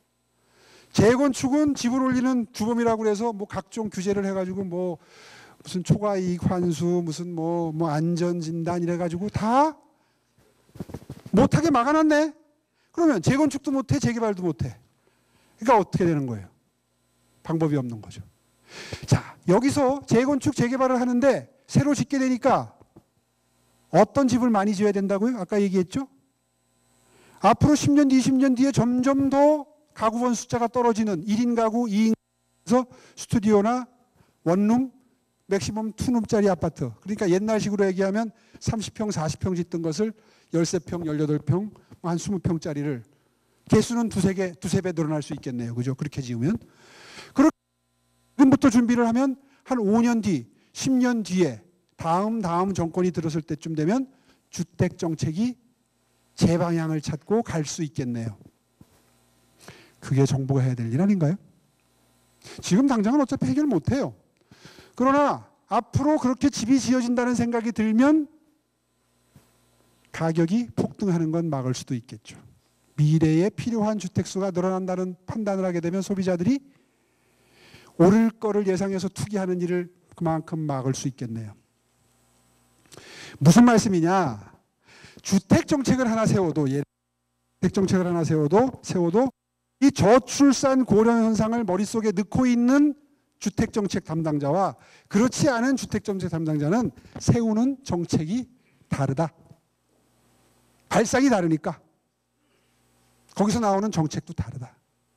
재건축은 집을 올리는 주범이라고 해서 뭐 각종 규제를 해가지고 뭐 무슨 초과이익 환수, 무슨 뭐, 뭐 안전진단 이래가지고 다 못하게 막아놨네. 그러면 재건축도 못해, 재개발도 못해. 그러니까 어떻게 되는 거예요? 방법이 없는 거죠. 자, 여기서 재건축, 재개발을 하는데 새로 짓게 되니까 어떤 집을 많이 지어야 된다고요? 아까 얘기했죠? 앞으로 십 년 뒤, 이십 년 뒤에 점점 더 가구원 숫자가 떨어지는 일 인 가구, 이 인에서 스튜디오나 원룸, 맥시멈 이 룸짜리 아파트. 그러니까 옛날식으로 얘기하면 삼십 평, 사십 평 짓던 것을 십삼 평, 십팔 평, 한 이십 평짜리를 개수는 두세 개, 두세 배 늘어날 수 있겠네요. 그죠? 그렇게 지으면. 그렇게 지금부터 준비를 하면 한 오 년 뒤, 십 년 뒤에 다음 다음 정권이 들었을 때쯤 되면 주택 정책이 재방향을 찾고 갈 수 있겠네요. 그게 정부가 해야 될 일 아닌가요? 지금 당장은 어차피 해결 못해요. 그러나 앞으로 그렇게 집이 지어진다는 생각이 들면 가격이 폭등하는 건 막을 수도 있겠죠. 미래에 필요한 주택수가 늘어난다는 판단을 하게 되면 소비자들이 오를 거를 예상해서 투기하는 일을 그만큼 막을 수 있겠네요. 무슨 말씀이냐? 주택 정책을 하나 세워도 예, 주택 정책을 하나 세워도 세워도 이 저출산 고령 현상을 머릿속에 넣고 있는 주택 정책 담당자와 그렇지 않은 주택 정책 담당자는 세우는 정책이 다르다. 발상이 다르니까 거기서 나오는 정책도 다르다.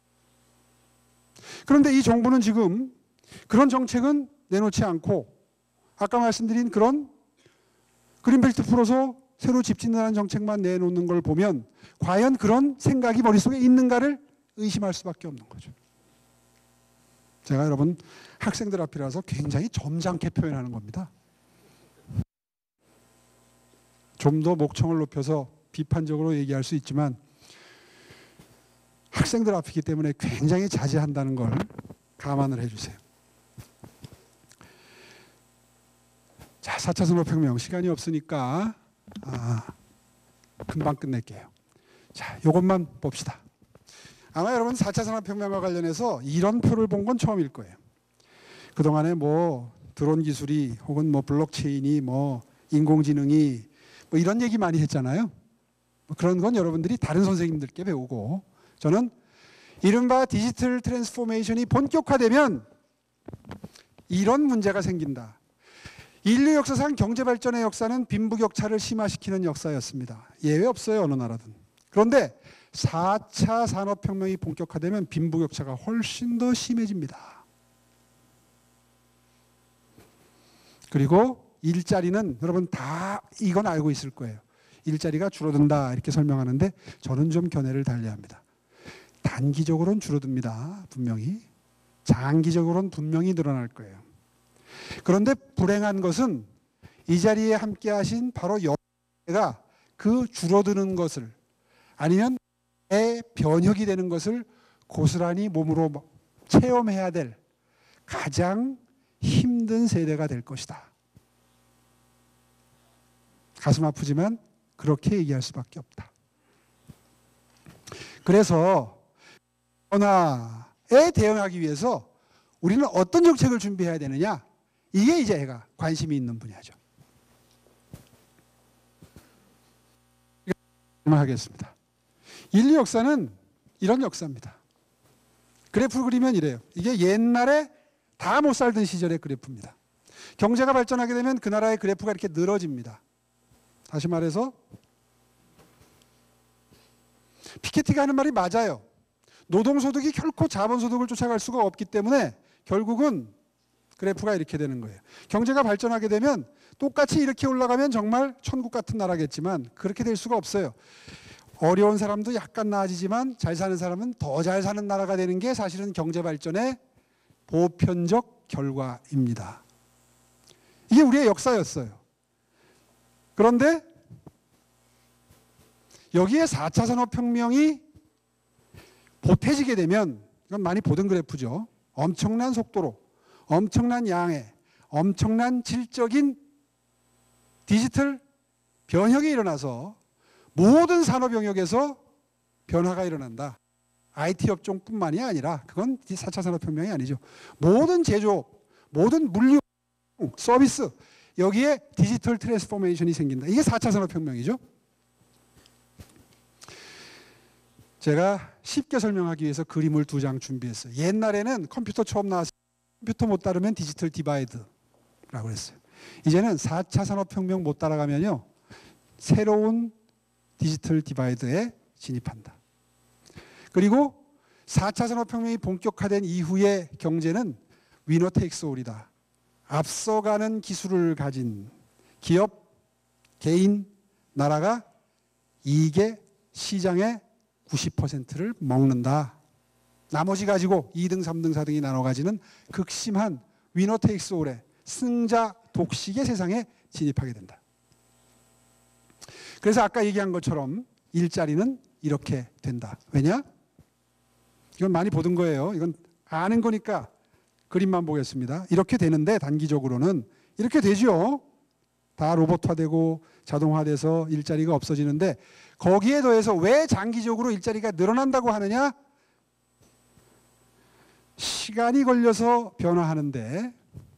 그런데 이 정부는 지금 그런 정책은 내놓지 않고 아까 말씀드린 그런 그린벨트 풀어서 새로 집 짓는다는 정책만 내놓는 걸 보면 과연 그런 생각이 머릿속에 있는가를 의심할 수밖에 없는 거죠. 제가 여러분 학생들 앞이라서 굉장히 점잖게 표현하는 겁니다. 좀 더 목청을 높여서 비판적으로 얘기할 수 있지만 학생들 앞이기 때문에 굉장히 자제한다는 걸 감안을 해주세요. 자, 사 차 산업혁명 시간이 없으니까 아, 금방 끝낼게요. 자, 이것만 봅시다. 아마 여러분 사 차 산업혁명과 관련해서 이런 표를 본 건 처음일 거예요. 그동안에 뭐 드론 기술이 혹은 뭐 블록체인이 뭐 인공지능이 뭐 이런 얘기 많이 했잖아요. 뭐 그런 건 여러분들이 다른 선생님들께 배우고 저는 이른바 디지털 트랜스포메이션이 본격화되면 이런 문제가 생긴다. 인류 역사상 경제 발전의 역사는 빈부격차를 심화시키는 역사였습니다. 예외 없어요, 어느 나라든. 그런데 사 차 산업혁명이 본격화되면 빈부격차가 훨씬 더 심해집니다. 그리고 일자리는 여러분 다 이건 알고 있을 거예요. 일자리가 줄어든다 이렇게 설명하는데 저는 좀 견해를 달리합니다. 단기적으로는 줄어듭니다. 분명히. 장기적으로는 분명히 늘어날 거예요. 그런데 불행한 것은 이 자리에 함께 하신 바로 여러분가 그 줄어드는 것을 아니면 애 변혁이 되는 것을 고스란히 몸으로 체험해야 될 가장 힘든 세대가 될 것이다. 가슴 아프지만 그렇게 얘기할 수밖에 없다. 그래서 변화에 대응하기 위해서 우리는 어떤 정책을 준비해야 되느냐? 이게 이제 제가 관심이 있는 분야죠. 하겠습니다. 인류 역사는 이런 역사입니다. 그래프를 그리면 이래요. 이게 옛날에 다 못 살던 시절의 그래프입니다. 경제가 발전하게 되면 그 나라의 그래프가 이렇게 늘어집니다. 다시 말해서 피케티가 하는 말이 맞아요. 노동소득이 결코 자본소득을 쫓아갈 수가 없기 때문에 결국은 그래프가 이렇게 되는 거예요. 경제가 발전하게 되면 똑같이 이렇게 올라가면 정말 천국 같은 나라겠지만 그렇게 될 수가 없어요. 어려운 사람도 약간 나아지지만 잘 사는 사람은 더 잘 사는 나라가 되는 게 사실은 경제 발전의 보편적 결과입니다. 이게 우리의 역사였어요. 그런데 여기에 사 차 산업혁명이 보태지게 되면 이건 많이 보던 그래프죠. 엄청난 속도로 엄청난 양의 엄청난 질적인 디지털 변혁이 일어나서 모든 산업 영역에서 변화가 일어난다. 아이티 업종뿐만이 아니라 그건 사 차 산업혁명이 아니죠. 모든 제조업, 모든 물류, 서비스 여기에 디지털 트랜스포메이션이 생긴다. 이게 사 차 산업혁명이죠. 제가 쉽게 설명하기 위해서 그림을 두 장 준비했어요. 옛날에는 컴퓨터 처음 나왔을 때 컴퓨터 못 따르면 디지털 디바이드라고 했어요. 이제는 사 차 산업혁명 못 따라가면요. 새로운 디지털 디바이드에 진입한다. 그리고 사 차 산업혁명이 본격화된 이후의 경제는 위너 테이크스 올이다. 앞서가는 기술을 가진 기업, 개인, 나라가 이익의 시장의 구십 퍼센트를 먹는다. 나머지 가지고 이 등, 삼 등, 사 등이 나눠 가지는 극심한 위너 테이크스 올의 승자 독식의 세상에 진입하게 된다. 그래서 아까 얘기한 것처럼 일자리는 이렇게 된다. 왜냐? 이건 많이 보던 거예요. 이건 아는 거니까 그림만 보겠습니다. 이렇게 되는데 단기적으로는 이렇게 되죠. 다 로봇화되고 자동화돼서 일자리가 없어지는데 거기에 더해서 왜 장기적으로 일자리가 늘어난다고 하느냐? 시간이 걸려서 변화하는데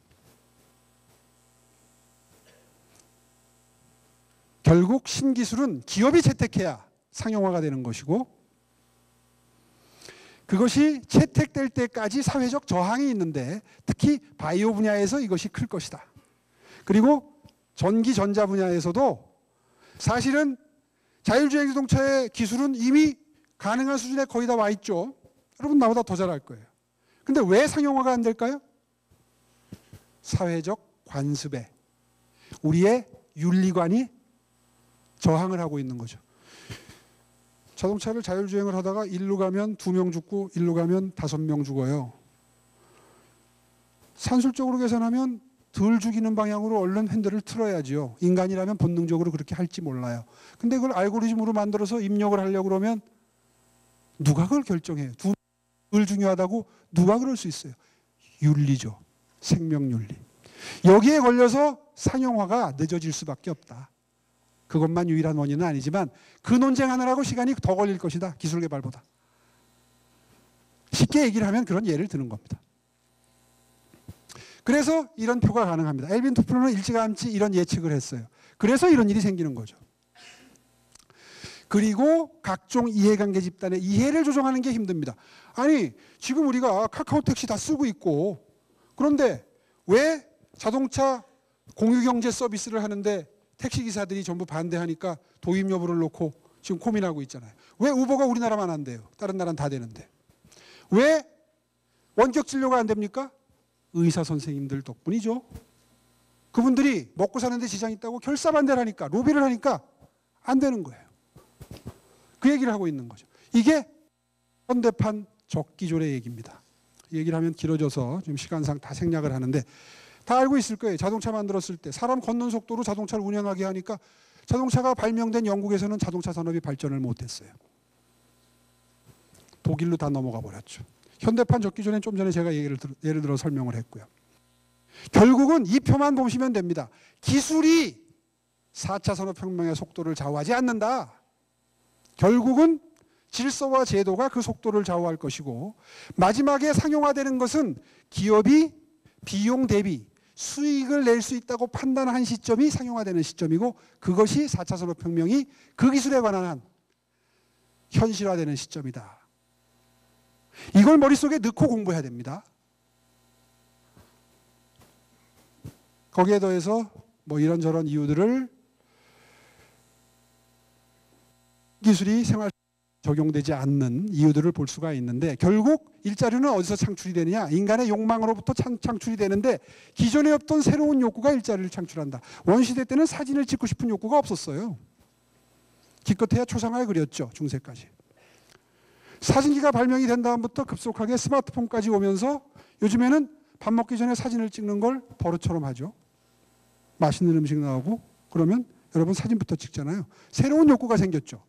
결국 신기술은 기업이 채택해야 상용화가 되는 것이고 그것이 채택될 때까지 사회적 저항이 있는데 특히 바이오 분야에서 이것이 클 것이다. 그리고 전기 전자 분야에서도 사실은 자율주행 자동차의 기술은 이미 가능한 수준에 거의 다 와 있죠. 여러분 나보다 더 잘할 거예요. 근데 왜 상용화가 안 될까요? 사회적 관습에 우리의 윤리관이 저항을 하고 있는 거죠. 자동차를 자율주행을 하다가 일로 가면 두 명 죽고 일로 가면 다섯 명 죽어요. 산술적으로 계산하면 덜 죽이는 방향으로 얼른 핸들을 틀어야지요. 인간이라면 본능적으로 그렇게 할지 몰라요. 근데 그걸 알고리즘으로 만들어서 입력을 하려고 그러면 누가 그걸 결정해요? 덜 중요하다고 누가 그럴 수 있어요? 윤리죠. 생명윤리. 여기에 걸려서 상용화가 늦어질 수밖에 없다. 그것만 유일한 원인은 아니지만 그 논쟁하느라고 시간이 더 걸릴 것이다. 기술 개발보다. 쉽게 얘기를 하면 그런 예를 드는 겁니다. 그래서 이런 표가 가능합니다. 엘빈 토플러는 일찌감치 이런 예측을 했어요. 그래서 이런 일이 생기는 거죠. 그리고 각종 이해관계 집단의 이해를 조정하는 게 힘듭니다. 아니 지금 우리가 카카오 택시 다 쓰고 있고 그런데 왜 자동차 공유경제 서비스를 하는데 택시기사들이 전부 반대하니까 도입 여부를 놓고 지금 고민하고 있잖아요. 왜 우버가 우리나라만 안 돼요? 다른 나라는 다 되는데. 왜 원격 진료가 안 됩니까? 의사 선생님들 덕분이죠. 그분들이 먹고 사는데 지장이 있다고 결사 반대를 하니까 로비를 하니까 안 되는 거예요. 그 얘기를 하고 있는 거죠. 이게 현대판 적기졸의 얘기입니다. 얘기를 하면 길어져서 지금 시간상 다 생략을 하는데 다 알고 있을 거예요. 자동차 만들었을 때 사람 걷는 속도로 자동차를 운영하게 하니까 자동차가 발명된 영국에서는 자동차 산업이 발전을 못했어요. 독일로 다 넘어가 버렸죠. 현대판 적기존에 좀 전에 제가 얘기를 들, 예를 들어 설명을 했고요. 결국은 이 표만 보시면 됩니다. 기술이 사 차 산업혁명의 속도를 좌우하지 않는다. 결국은 질서와 제도가 그 속도를 좌우할 것이고 마지막에 상용화되는 것은 기업이 비용 대비 수익을 낼 수 있다고 판단한 시점이 상용화되는 시점이고 그것이 사 차 산업혁명이 그 기술에 관한 한 현실화되는 시점이다. 이걸 머릿속에 넣고 공부해야 됩니다. 거기에 더해서 뭐 이런저런 이유들을 기술이 생활 적용되지 않는 이유들을 볼 수가 있는데 결국 일자리는 어디서 창출이 되느냐? 인간의 욕망으로부터 창, 창출이 되는데 기존에 없던 새로운 욕구가 일자리를 창출한다. 원시대 때는 사진을 찍고 싶은 욕구가 없었어요. 기껏해야 초상화에 그렸죠. 중세까지. 사진기가 발명이 된 다음부터 급속하게 스마트폰까지 오면서 요즘에는 밥 먹기 전에 사진을 찍는 걸 버릇처럼 하죠. 맛있는 음식 나오고 그러면 여러분 사진부터 찍잖아요. 새로운 욕구가 생겼죠.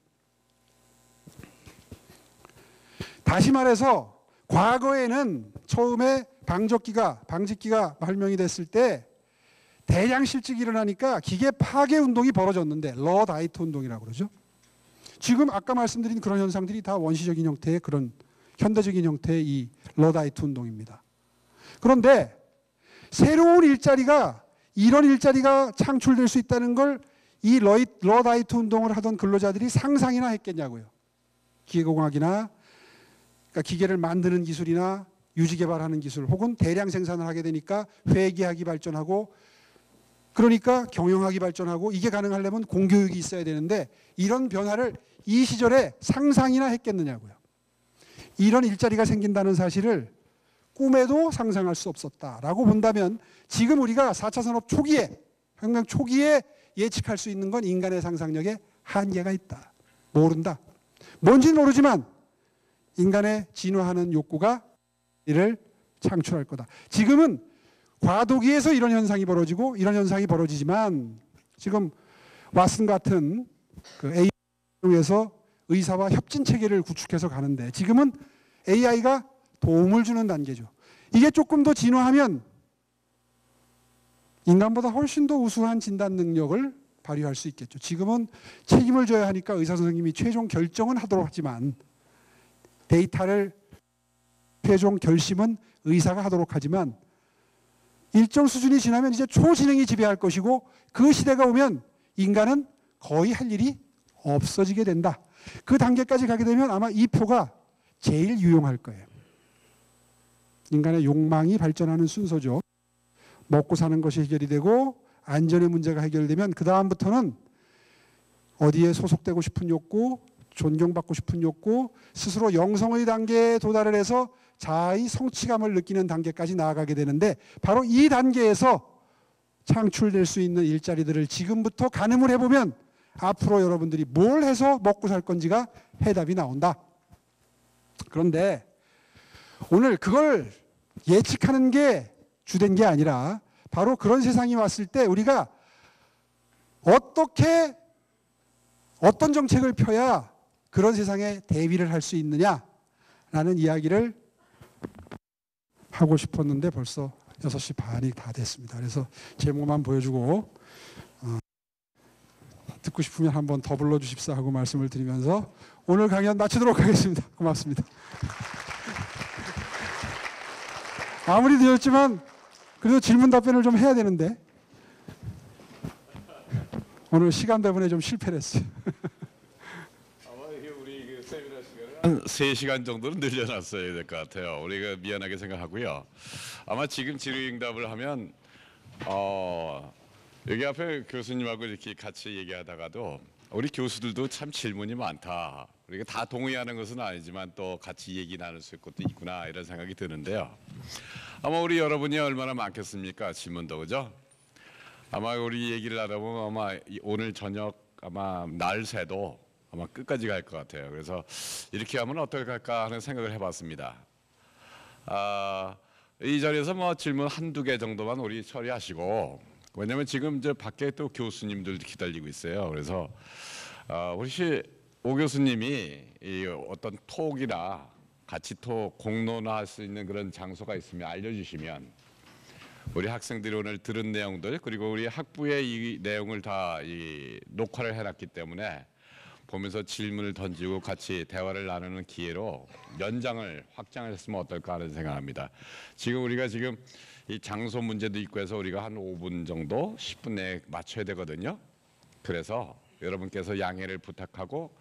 다시 말해서 과거에는 처음에 방적기가, 방직기가 발명이 됐을 때 대량 실직이 일어나니까 기계 파괴 운동이 벌어졌는데 러다이트 운동이라고 그러죠. 지금 아까 말씀드린 그런 현상들이 다 원시적인 형태의 그런 현대적인 형태의 이 러다이트 운동입니다. 그런데 새로운 일자리가 이런 일자리가 창출될 수 있다는 걸 이 러다이트 운동을 하던 근로자들이 상상이나 했겠냐고요. 기계공학이나 그러니까 기계를 만드는 기술이나 유지 개발하는 기술 혹은 대량 생산을 하게 되니까 회계학이 발전하고 그러니까 경영학이 발전하고 이게 가능하려면 공교육이 있어야 되는데 이런 변화를 이 시절에 상상이나 했겠느냐고요. 이런 일자리가 생긴다는 사실을 꿈에도 상상할 수 없었다라고 본다면 지금 우리가 사 차 산업 초기에 혁명 초기에 예측할 수 있는 건 인간의 상상력에 한계가 있다. 모른다. 뭔지는 모르지만 인간의 진화하는 욕구가 이를 창출할 거다. 지금은 과도기에서 이런 현상이 벌어지고 이런 현상이 벌어지지만 지금 왓슨 같은 그 에이아이에서 의사와 협진 체계를 구축해서 가는데 지금은 에이아이가 도움을 주는 단계죠. 이게 조금 더 진화하면 인간보다 훨씬 더 우수한 진단 능력을 발휘할 수 있겠죠. 지금은 책임을 져야 하니까 의사 선생님이 최종 결정은 하도록 하지만 데이터를 최종 결심은 의사가 하도록 하지만 일정 수준이 지나면 이제 초지능이 지배할 것이고 그 시대가 오면 인간은 거의 할 일이 없어지게 된다. 그 단계까지 가게 되면 아마 이 표가 제일 유용할 거예요. 인간의 욕망이 발전하는 순서죠. 먹고 사는 것이 해결이 되고 안전의 문제가 해결되면 그 다음부터는 어디에 소속되고 싶은 욕구, 존경받고 싶은 욕구, 스스로 영성의 단계에 도달을 해서 자아의 성취감을 느끼는 단계까지 나아가게 되는데 바로 이 단계에서 창출될 수 있는 일자리들을 지금부터 가늠을 해보면 앞으로 여러분들이 뭘 해서 먹고 살 건지가 해답이 나온다. 그런데 오늘 그걸 예측하는 게 주된 게 아니라 바로 그런 세상이 왔을 때 우리가 어떻게 어떤 정책을 펴야 그런 세상에 대비를 할 수 있느냐라는 이야기를 하고 싶었는데 벌써 여섯 시 반이 다 됐습니다. 그래서 제목만 보여주고 어, 듣고 싶으면 한번 더 불러주십사 하고 말씀을 드리면서 오늘 강연 마치도록 하겠습니다. 고맙습니다. 아무리 늦었지만 그래도 질문 답변을 좀 해야 되는데 오늘 시간 때문에 좀 실패를 했어요. 아마 이게 우리 그 세미나 시간을 한 세 시간 정도는 늘려놨어야 될 것 같아요. 우리가 미안하게 생각하고요. 아마 지금 질의응답을 하면 어, 여기 앞에 교수님하고 이렇게 같이 얘기하다가도 우리 교수들도 참 질문이 많다. 우리가 다 동의하는 것은 아니지만 또 같이 얘기 나눌 수 있는 것도 있구나 이런 생각이 드는데요. 아마 우리 여러분이 얼마나 많겠습니까? 질문도 그죠? 아마 우리 얘기를 하다 보면 아마 오늘 저녁 아마 날 새도 아마 끝까지 갈 것 같아요. 그래서 이렇게 하면 어떨까 하는 생각을 해봤습니다. 아, 이 자리에서 뭐 질문 한두 개 정도만 우리 처리하시고 왜냐하면 지금 저 밖에 또 교수님들도 기다리고 있어요. 그래서 어, 혹시 오 교수님이 이 어떤 톡이나 같이 톡 공론화할 수 있는 그런 장소가 있으면 알려주시면 우리 학생들이 오늘 들은 내용들 그리고 우리 학부의 이 내용을 다 이 녹화를 해놨기 때문에 보면서 질문을 던지고 같이 대화를 나누는 기회로 연장을 확장을 했으면 어떨까 하는 생각합니다. 지금 우리가 지금 이 장소 문제도 있고 해서 우리가 한 오 분 정도 십 분 내에 맞춰야 되거든요. 그래서 여러분께서 양해를 부탁하고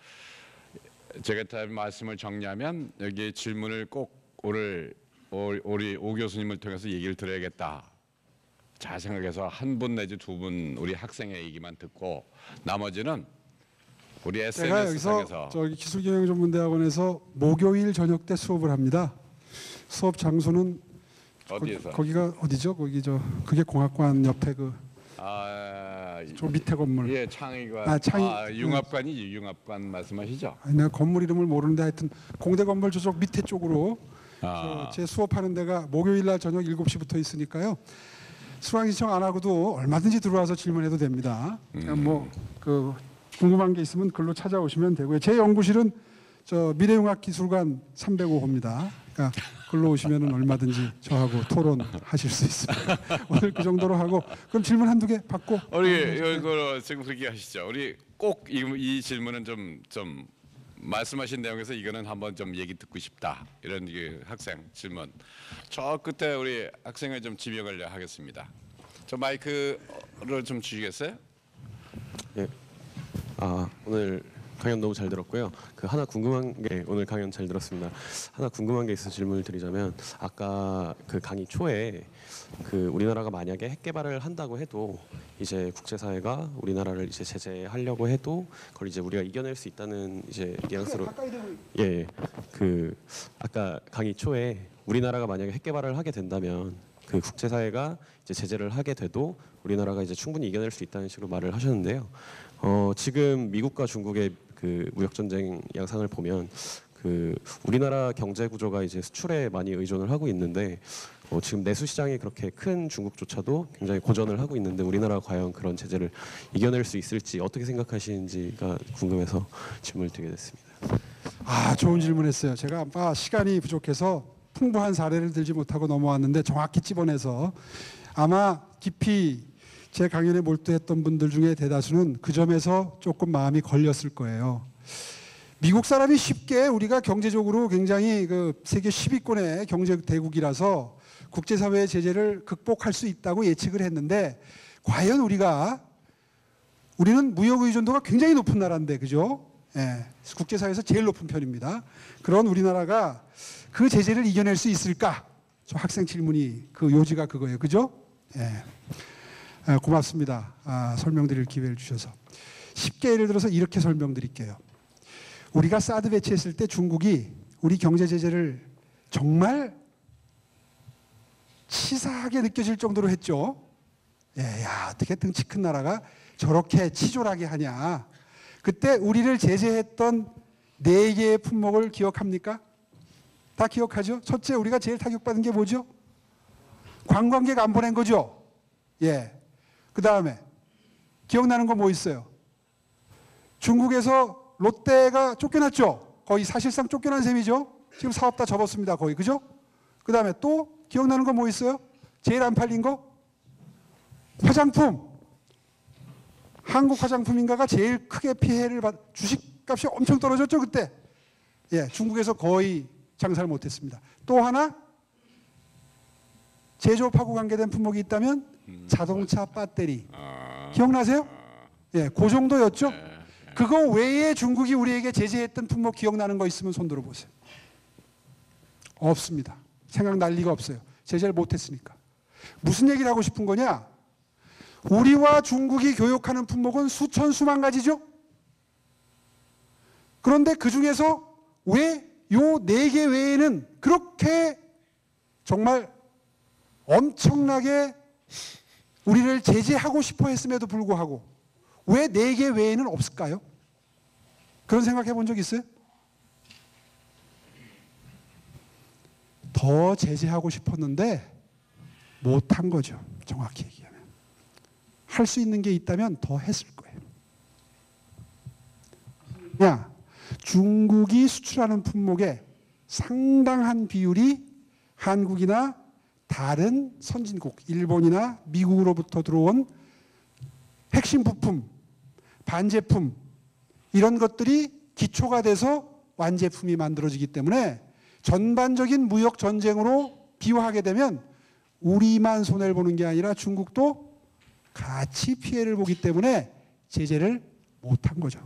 제가 다 말씀을 정리하면 여기 질문을 꼭 오늘 우리 오 교수님을 통해서 얘기를 드려야겠다. 잘 생각해서 한 분 내지 두 분 우리 학생의 얘기만 듣고 나머지는 우리 제가 에스엔에스상에서 여기서 저기 기술경영전문대학원에서 목요일 저녁 때 수업을 합니다. 수업 장소는 어디에서? 거, 기가 어디죠? 거기 저 그게 공학관 옆에 그 아, 저 밑에 건물. 예, 창의관. 아, 창의- 아, 융합관이 융합관 말씀하시죠? 아니, 내가 건물 이름을 모르는데 하여튼 공대 건물 저쪽 밑에 쪽으로 아, 제 수업하는 데가 목요일 날 저녁 일곱 시부터 있으니까요. 수강 신청 안 하고도 얼마든지 들어와서 질문해도 됩니다. 그냥 뭐그 궁금한 게 있으면 글로 찾아오시면 되고요. 제 연구실은 저 미래융합기술관 삼백오 호입니다. 그러니까 글로 오시면은 얼마든지 저하고 토론하실 수 있습니다. 오늘 그 정도로 하고 그럼 질문 한두 개 받고 우리 이거 지금 그렇게 하시죠. 우리 꼭 이 이 질문은 좀 좀 말씀하신 내용에서 이거는 한번 좀 얘기 듣고 싶다. 이런 그 학생 질문. 저 끝에 우리 학생을 좀 지명을 하겠습니다. 저 마이크를 좀 주시겠어요? 예. 아 오늘 강연 너무 잘 들었고요. 그 하나 궁금한 게 오늘 강연 잘 들었습니다. 하나 궁금한 게 있어서 질문을 드리자면 아까 그 강의 초에 그 우리나라가 만약에 핵 개발을 한다고 해도 이제 국제사회가 우리나라를 이제 제재하려고 해도 그걸 이제 우리가 이겨낼 수 있다는 이제 뉘앙스로 예. 그 아까 강의 초에 우리나라가 만약에 핵 개발을 하게 된다면 그 국제사회가 이제 제재를 하게 돼도 우리나라가 이제 충분히 이겨낼 수 있다는 식으로 말을 하셨는데요. 어, 지금 미국과 중국의 그 무역 전쟁 양상을 보면 그 우리나라 경제 구조가 이제 수출에 많이 의존을 하고 있는데 어, 지금 내수 시장이 그렇게 큰 중국조차도 굉장히 고전을 하고 있는데 우리나라가 과연 그런 제재를 이겨낼 수 있을지 어떻게 생각하시는지가 궁금해서 질문을 드리게 됐습니다. 아, 좋은 질문했어요. 제가 아마 시간이 부족해서 풍부한 사례를 들지 못하고 넘어왔는데 정확히 찝어내서 아마 깊이 제 강연에 몰두했던 분들 중에 대다수는 그 점에서 조금 마음이 걸렸을 거예요. 미국 사람이 쉽게 우리가 경제적으로 굉장히 그 세계 십 위권의 경제 대국이라서 국제사회의 제재를 극복할 수 있다고 예측을 했는데 과연 우리가 우리는 무역 의존도가 굉장히 높은 나라인데 그죠? 예, 국제사회에서 제일 높은 편입니다. 그런 우리나라가 그 제재를 이겨낼 수 있을까? 저 학생 질문이 그 요지가 그거예요. 그죠? 예. 아, 고맙습니다. 아, 설명드릴 기회를 주셔서. 쉽게 예를 들어서 이렇게 설명드릴게요. 우리가 사드 배치했을 때 중국이 우리 경제 제재를 정말 치사하게 느껴질 정도로 했죠. 예, 야, 어떻게 등치 큰 나라가 저렇게 치졸하게 하냐. 그때 우리를 제재했던 네 개의 품목을 기억합니까? 다 기억하죠? 첫째, 우리가 제일 타격받은 게 뭐죠? 관광객 안 보낸 거죠? 예. 그 다음에 기억나는 거 뭐 있어요? 중국에서 롯데가 쫓겨났죠? 거의 사실상 쫓겨난 셈이죠? 지금 사업 다 접었습니다. 거의. 그죠? 그 다음에 또 기억나는 거 뭐 있어요? 제일 안 팔린 거? 화장품. 한국 화장품인가가 제일 크게 피해를 받, 주식값이 엄청 떨어졌죠, 그때? 예, 중국에서 거의 장사를 못했습니다. 또 하나, 제조업하고 관계된 품목이 있다면 자동차 배터리. 기억나세요? 예, 그 정도였죠? 그거 외에 중국이 우리에게 제재했던 품목 기억나는 거 있으면 손 들어보세요. 없습니다. 생각날 리가 없어요. 제재를 못했으니까. 무슨 얘기를 하고 싶은 거냐? 우리와 중국이 교역하는 품목은 수천 수만 가지죠? 그런데 그 중에서 왜 요 네 개 외에는 그렇게 정말 엄청나게 우리를 제재하고 싶어 했음에도 불구하고 왜 네 개 외에는 없을까요? 그런 생각해 본 적 있어요? 더 제재하고 싶었는데 못한 거죠. 정확히 얘기하면. 할 수 있는 게 있다면 더 했을 거예요. 야, 중국이 수출하는 품목의 상당한 비율이 한국이나 다른 선진국, 일본이나 미국으로부터 들어온 핵심 부품, 반제품 이런 것들이 기초가 돼서 완제품이 만들어지기 때문에 전반적인 무역 전쟁으로 비유하게 되면 우리만 손해를 보는 게 아니라 중국도 같이 피해를 보기 때문에 제재를 못한 거죠.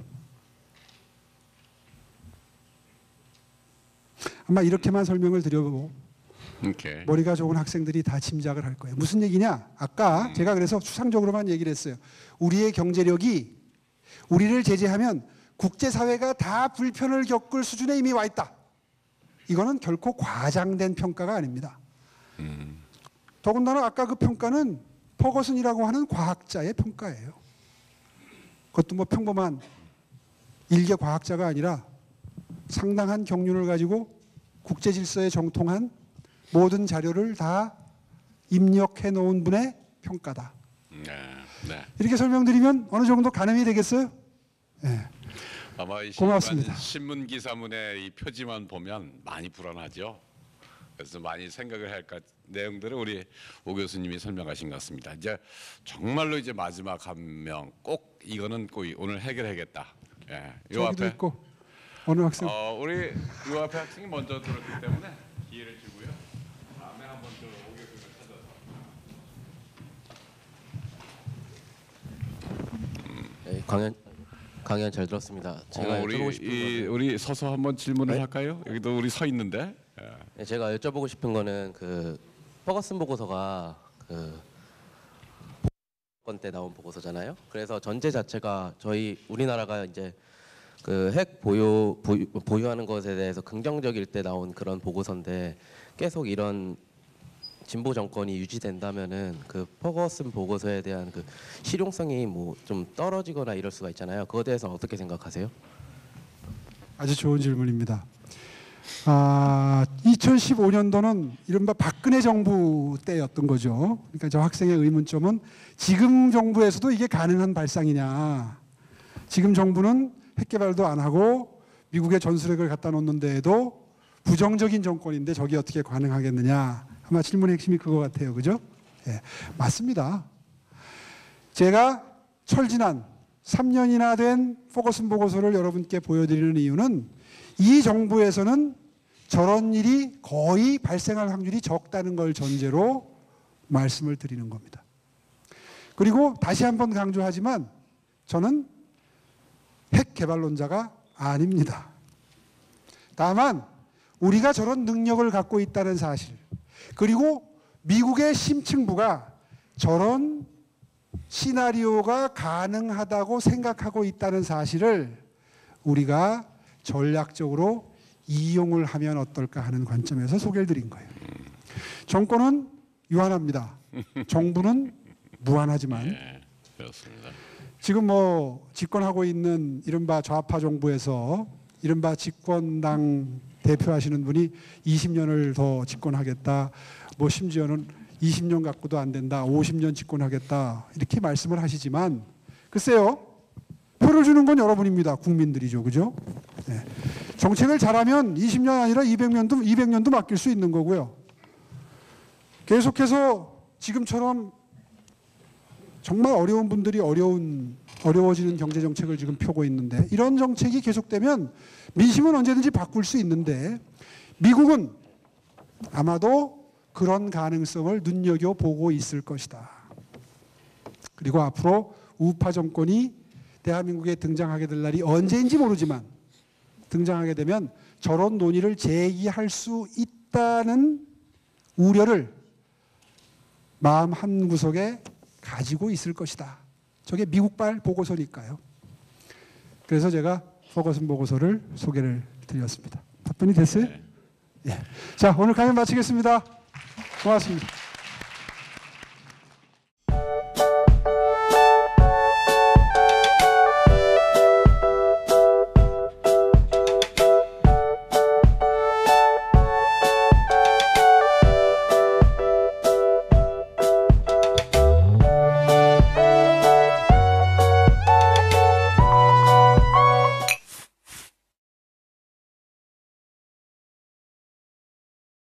아마 이렇게만 설명을 드려보고 오케이. 머리가 좋은 학생들이 다 짐작을 할 거예요. 무슨 얘기냐? 아까 음. 제가 그래서 추상적으로만 얘기를 했어요. 우리의 경제력이 우리를 제재하면 국제사회가 다 불편을 겪을 수준에 이미 와 있다. 이거는 결코 과장된 평가가 아닙니다. 음. 더군다나 아까 그 평가는 퍼거슨이라고 하는 과학자의 평가예요. 그것도 뭐 평범한 일개 과학자가 아니라 상당한 경륜을 가지고 국제 질서에 정통한 모든 자료를 다 입력해 놓은 분의 평가다. 네, 네. 이렇게 설명드리면 어느 정도 가늠이 되겠어요? 네. 아마 이 고맙습니다. 신문 기사문의 이 표지만 보면 많이 불안하죠. 그래서 많이 생각을 할 것 내용들을 우리 오 교수님이 설명하신 것 같습니다. 이제 정말로 이제 마지막 한 명 꼭 이거는 꼭 오늘 해결하겠다. 예, 요 저기도 앞에 있고 어느 학생? 어, 우리 요 앞에 학생이 먼저 들었기 때문에 기회를 주고요. 다음에 한번 또 오 교수님을 찾아서. 네, 강연 강연 잘 들었습니다. 제가 어, 우리 여쭤보고 싶은 이, 거는 우리 서서 한번 질문을 네? 할까요? 여기도 우리 서 있는데. 예. 네, 제가 여쭤보고 싶은 거는 그 퍼거슨 보고서가 그 건 때 나온 보고서잖아요. 그래서 전제 자체가 저희 우리나라가 이제 그 핵 보유, 보유 보유하는 것에 대해서 긍정적일 때 나온 그런 보고서인데 계속 이런 진보 정권이 유지된다면은 그 퍼거슨 보고서에 대한 그 실용성이 뭐 좀 떨어지거나 이럴 수가 있잖아요. 그거에 대해서 어떻게 생각하세요? 아주 좋은 질문입니다. 아, 이천십오 년도는 이른바 박근혜 정부 때였던 거죠. 그러니까 저 학생의 의문점은 지금 정부에서도 이게 가능한 발상이냐. 지금 정부는 핵 개발도 안 하고 미국에 전술핵을 갖다 놓는 데에도 부정적인 정권인데 저게 어떻게 가능하겠느냐. 아마 질문의 핵심이 그거 같아요. 그죠? 예, 맞습니다. 제가 철지난 삼 년이나 된 포거슨 보고서를 여러분께 보여드리는 이유는 이 정부에서는 저런 일이 거의 발생할 확률이 적다는 걸 전제로 말씀을 드리는 겁니다. 그리고 다시 한번 강조하지만 저는 핵 개발론자가 아닙니다. 다만 우리가 저런 능력을 갖고 있다는 사실, 그리고 미국의 심층부가 저런 시나리오가 가능하다고 생각하고 있다는 사실을 우리가 전략적으로 이용을 하면 어떨까 하는 관점에서 소개를 드린 거예요. 정권은 유한합니다. 정부는 무한하지만 네, 그렇습니다. 지금 뭐 집권하고 있는 이른바 좌파 정부에서 이른바 집권당 대표하시는 분이 이십 년을 더 집권하겠다. 뭐 심지어는 이십 년 갖고도 안 된다. 오십 년 집권하겠다. 이렇게 말씀을 하시지만 글쎄요. 표를 주는 건 여러분입니다. 국민들이죠. 그죠? 네. 정책을 잘하면 이십 년 아니라 이백 년도 이백 년도 맡길 수 있는 거고요. 계속해서 지금처럼 정말 어려운 분들이 어려운 어려워지는 경제 정책을 지금 펴고 있는데 이런 정책이 계속되면 민심은 언제든지 바꿀 수 있는데 미국은 아마도 그런 가능성을 눈여겨보고 있을 것이다. 그리고 앞으로 우파 정권이 대한민국에 등장하게 될 날이 언제인지 모르지만 등장하게 되면 저런 논의를 제기할 수 있다는 우려를 마음 한구석에 가지고 있을 것이다. 저게 미국발 보고서니까요. 그래서 제가 포거슨 보고서를 소개를 드렸습니다. 답변이 됐어요? 네. 예. 자, 오늘 강연 마치겠습니다. 고맙습니다.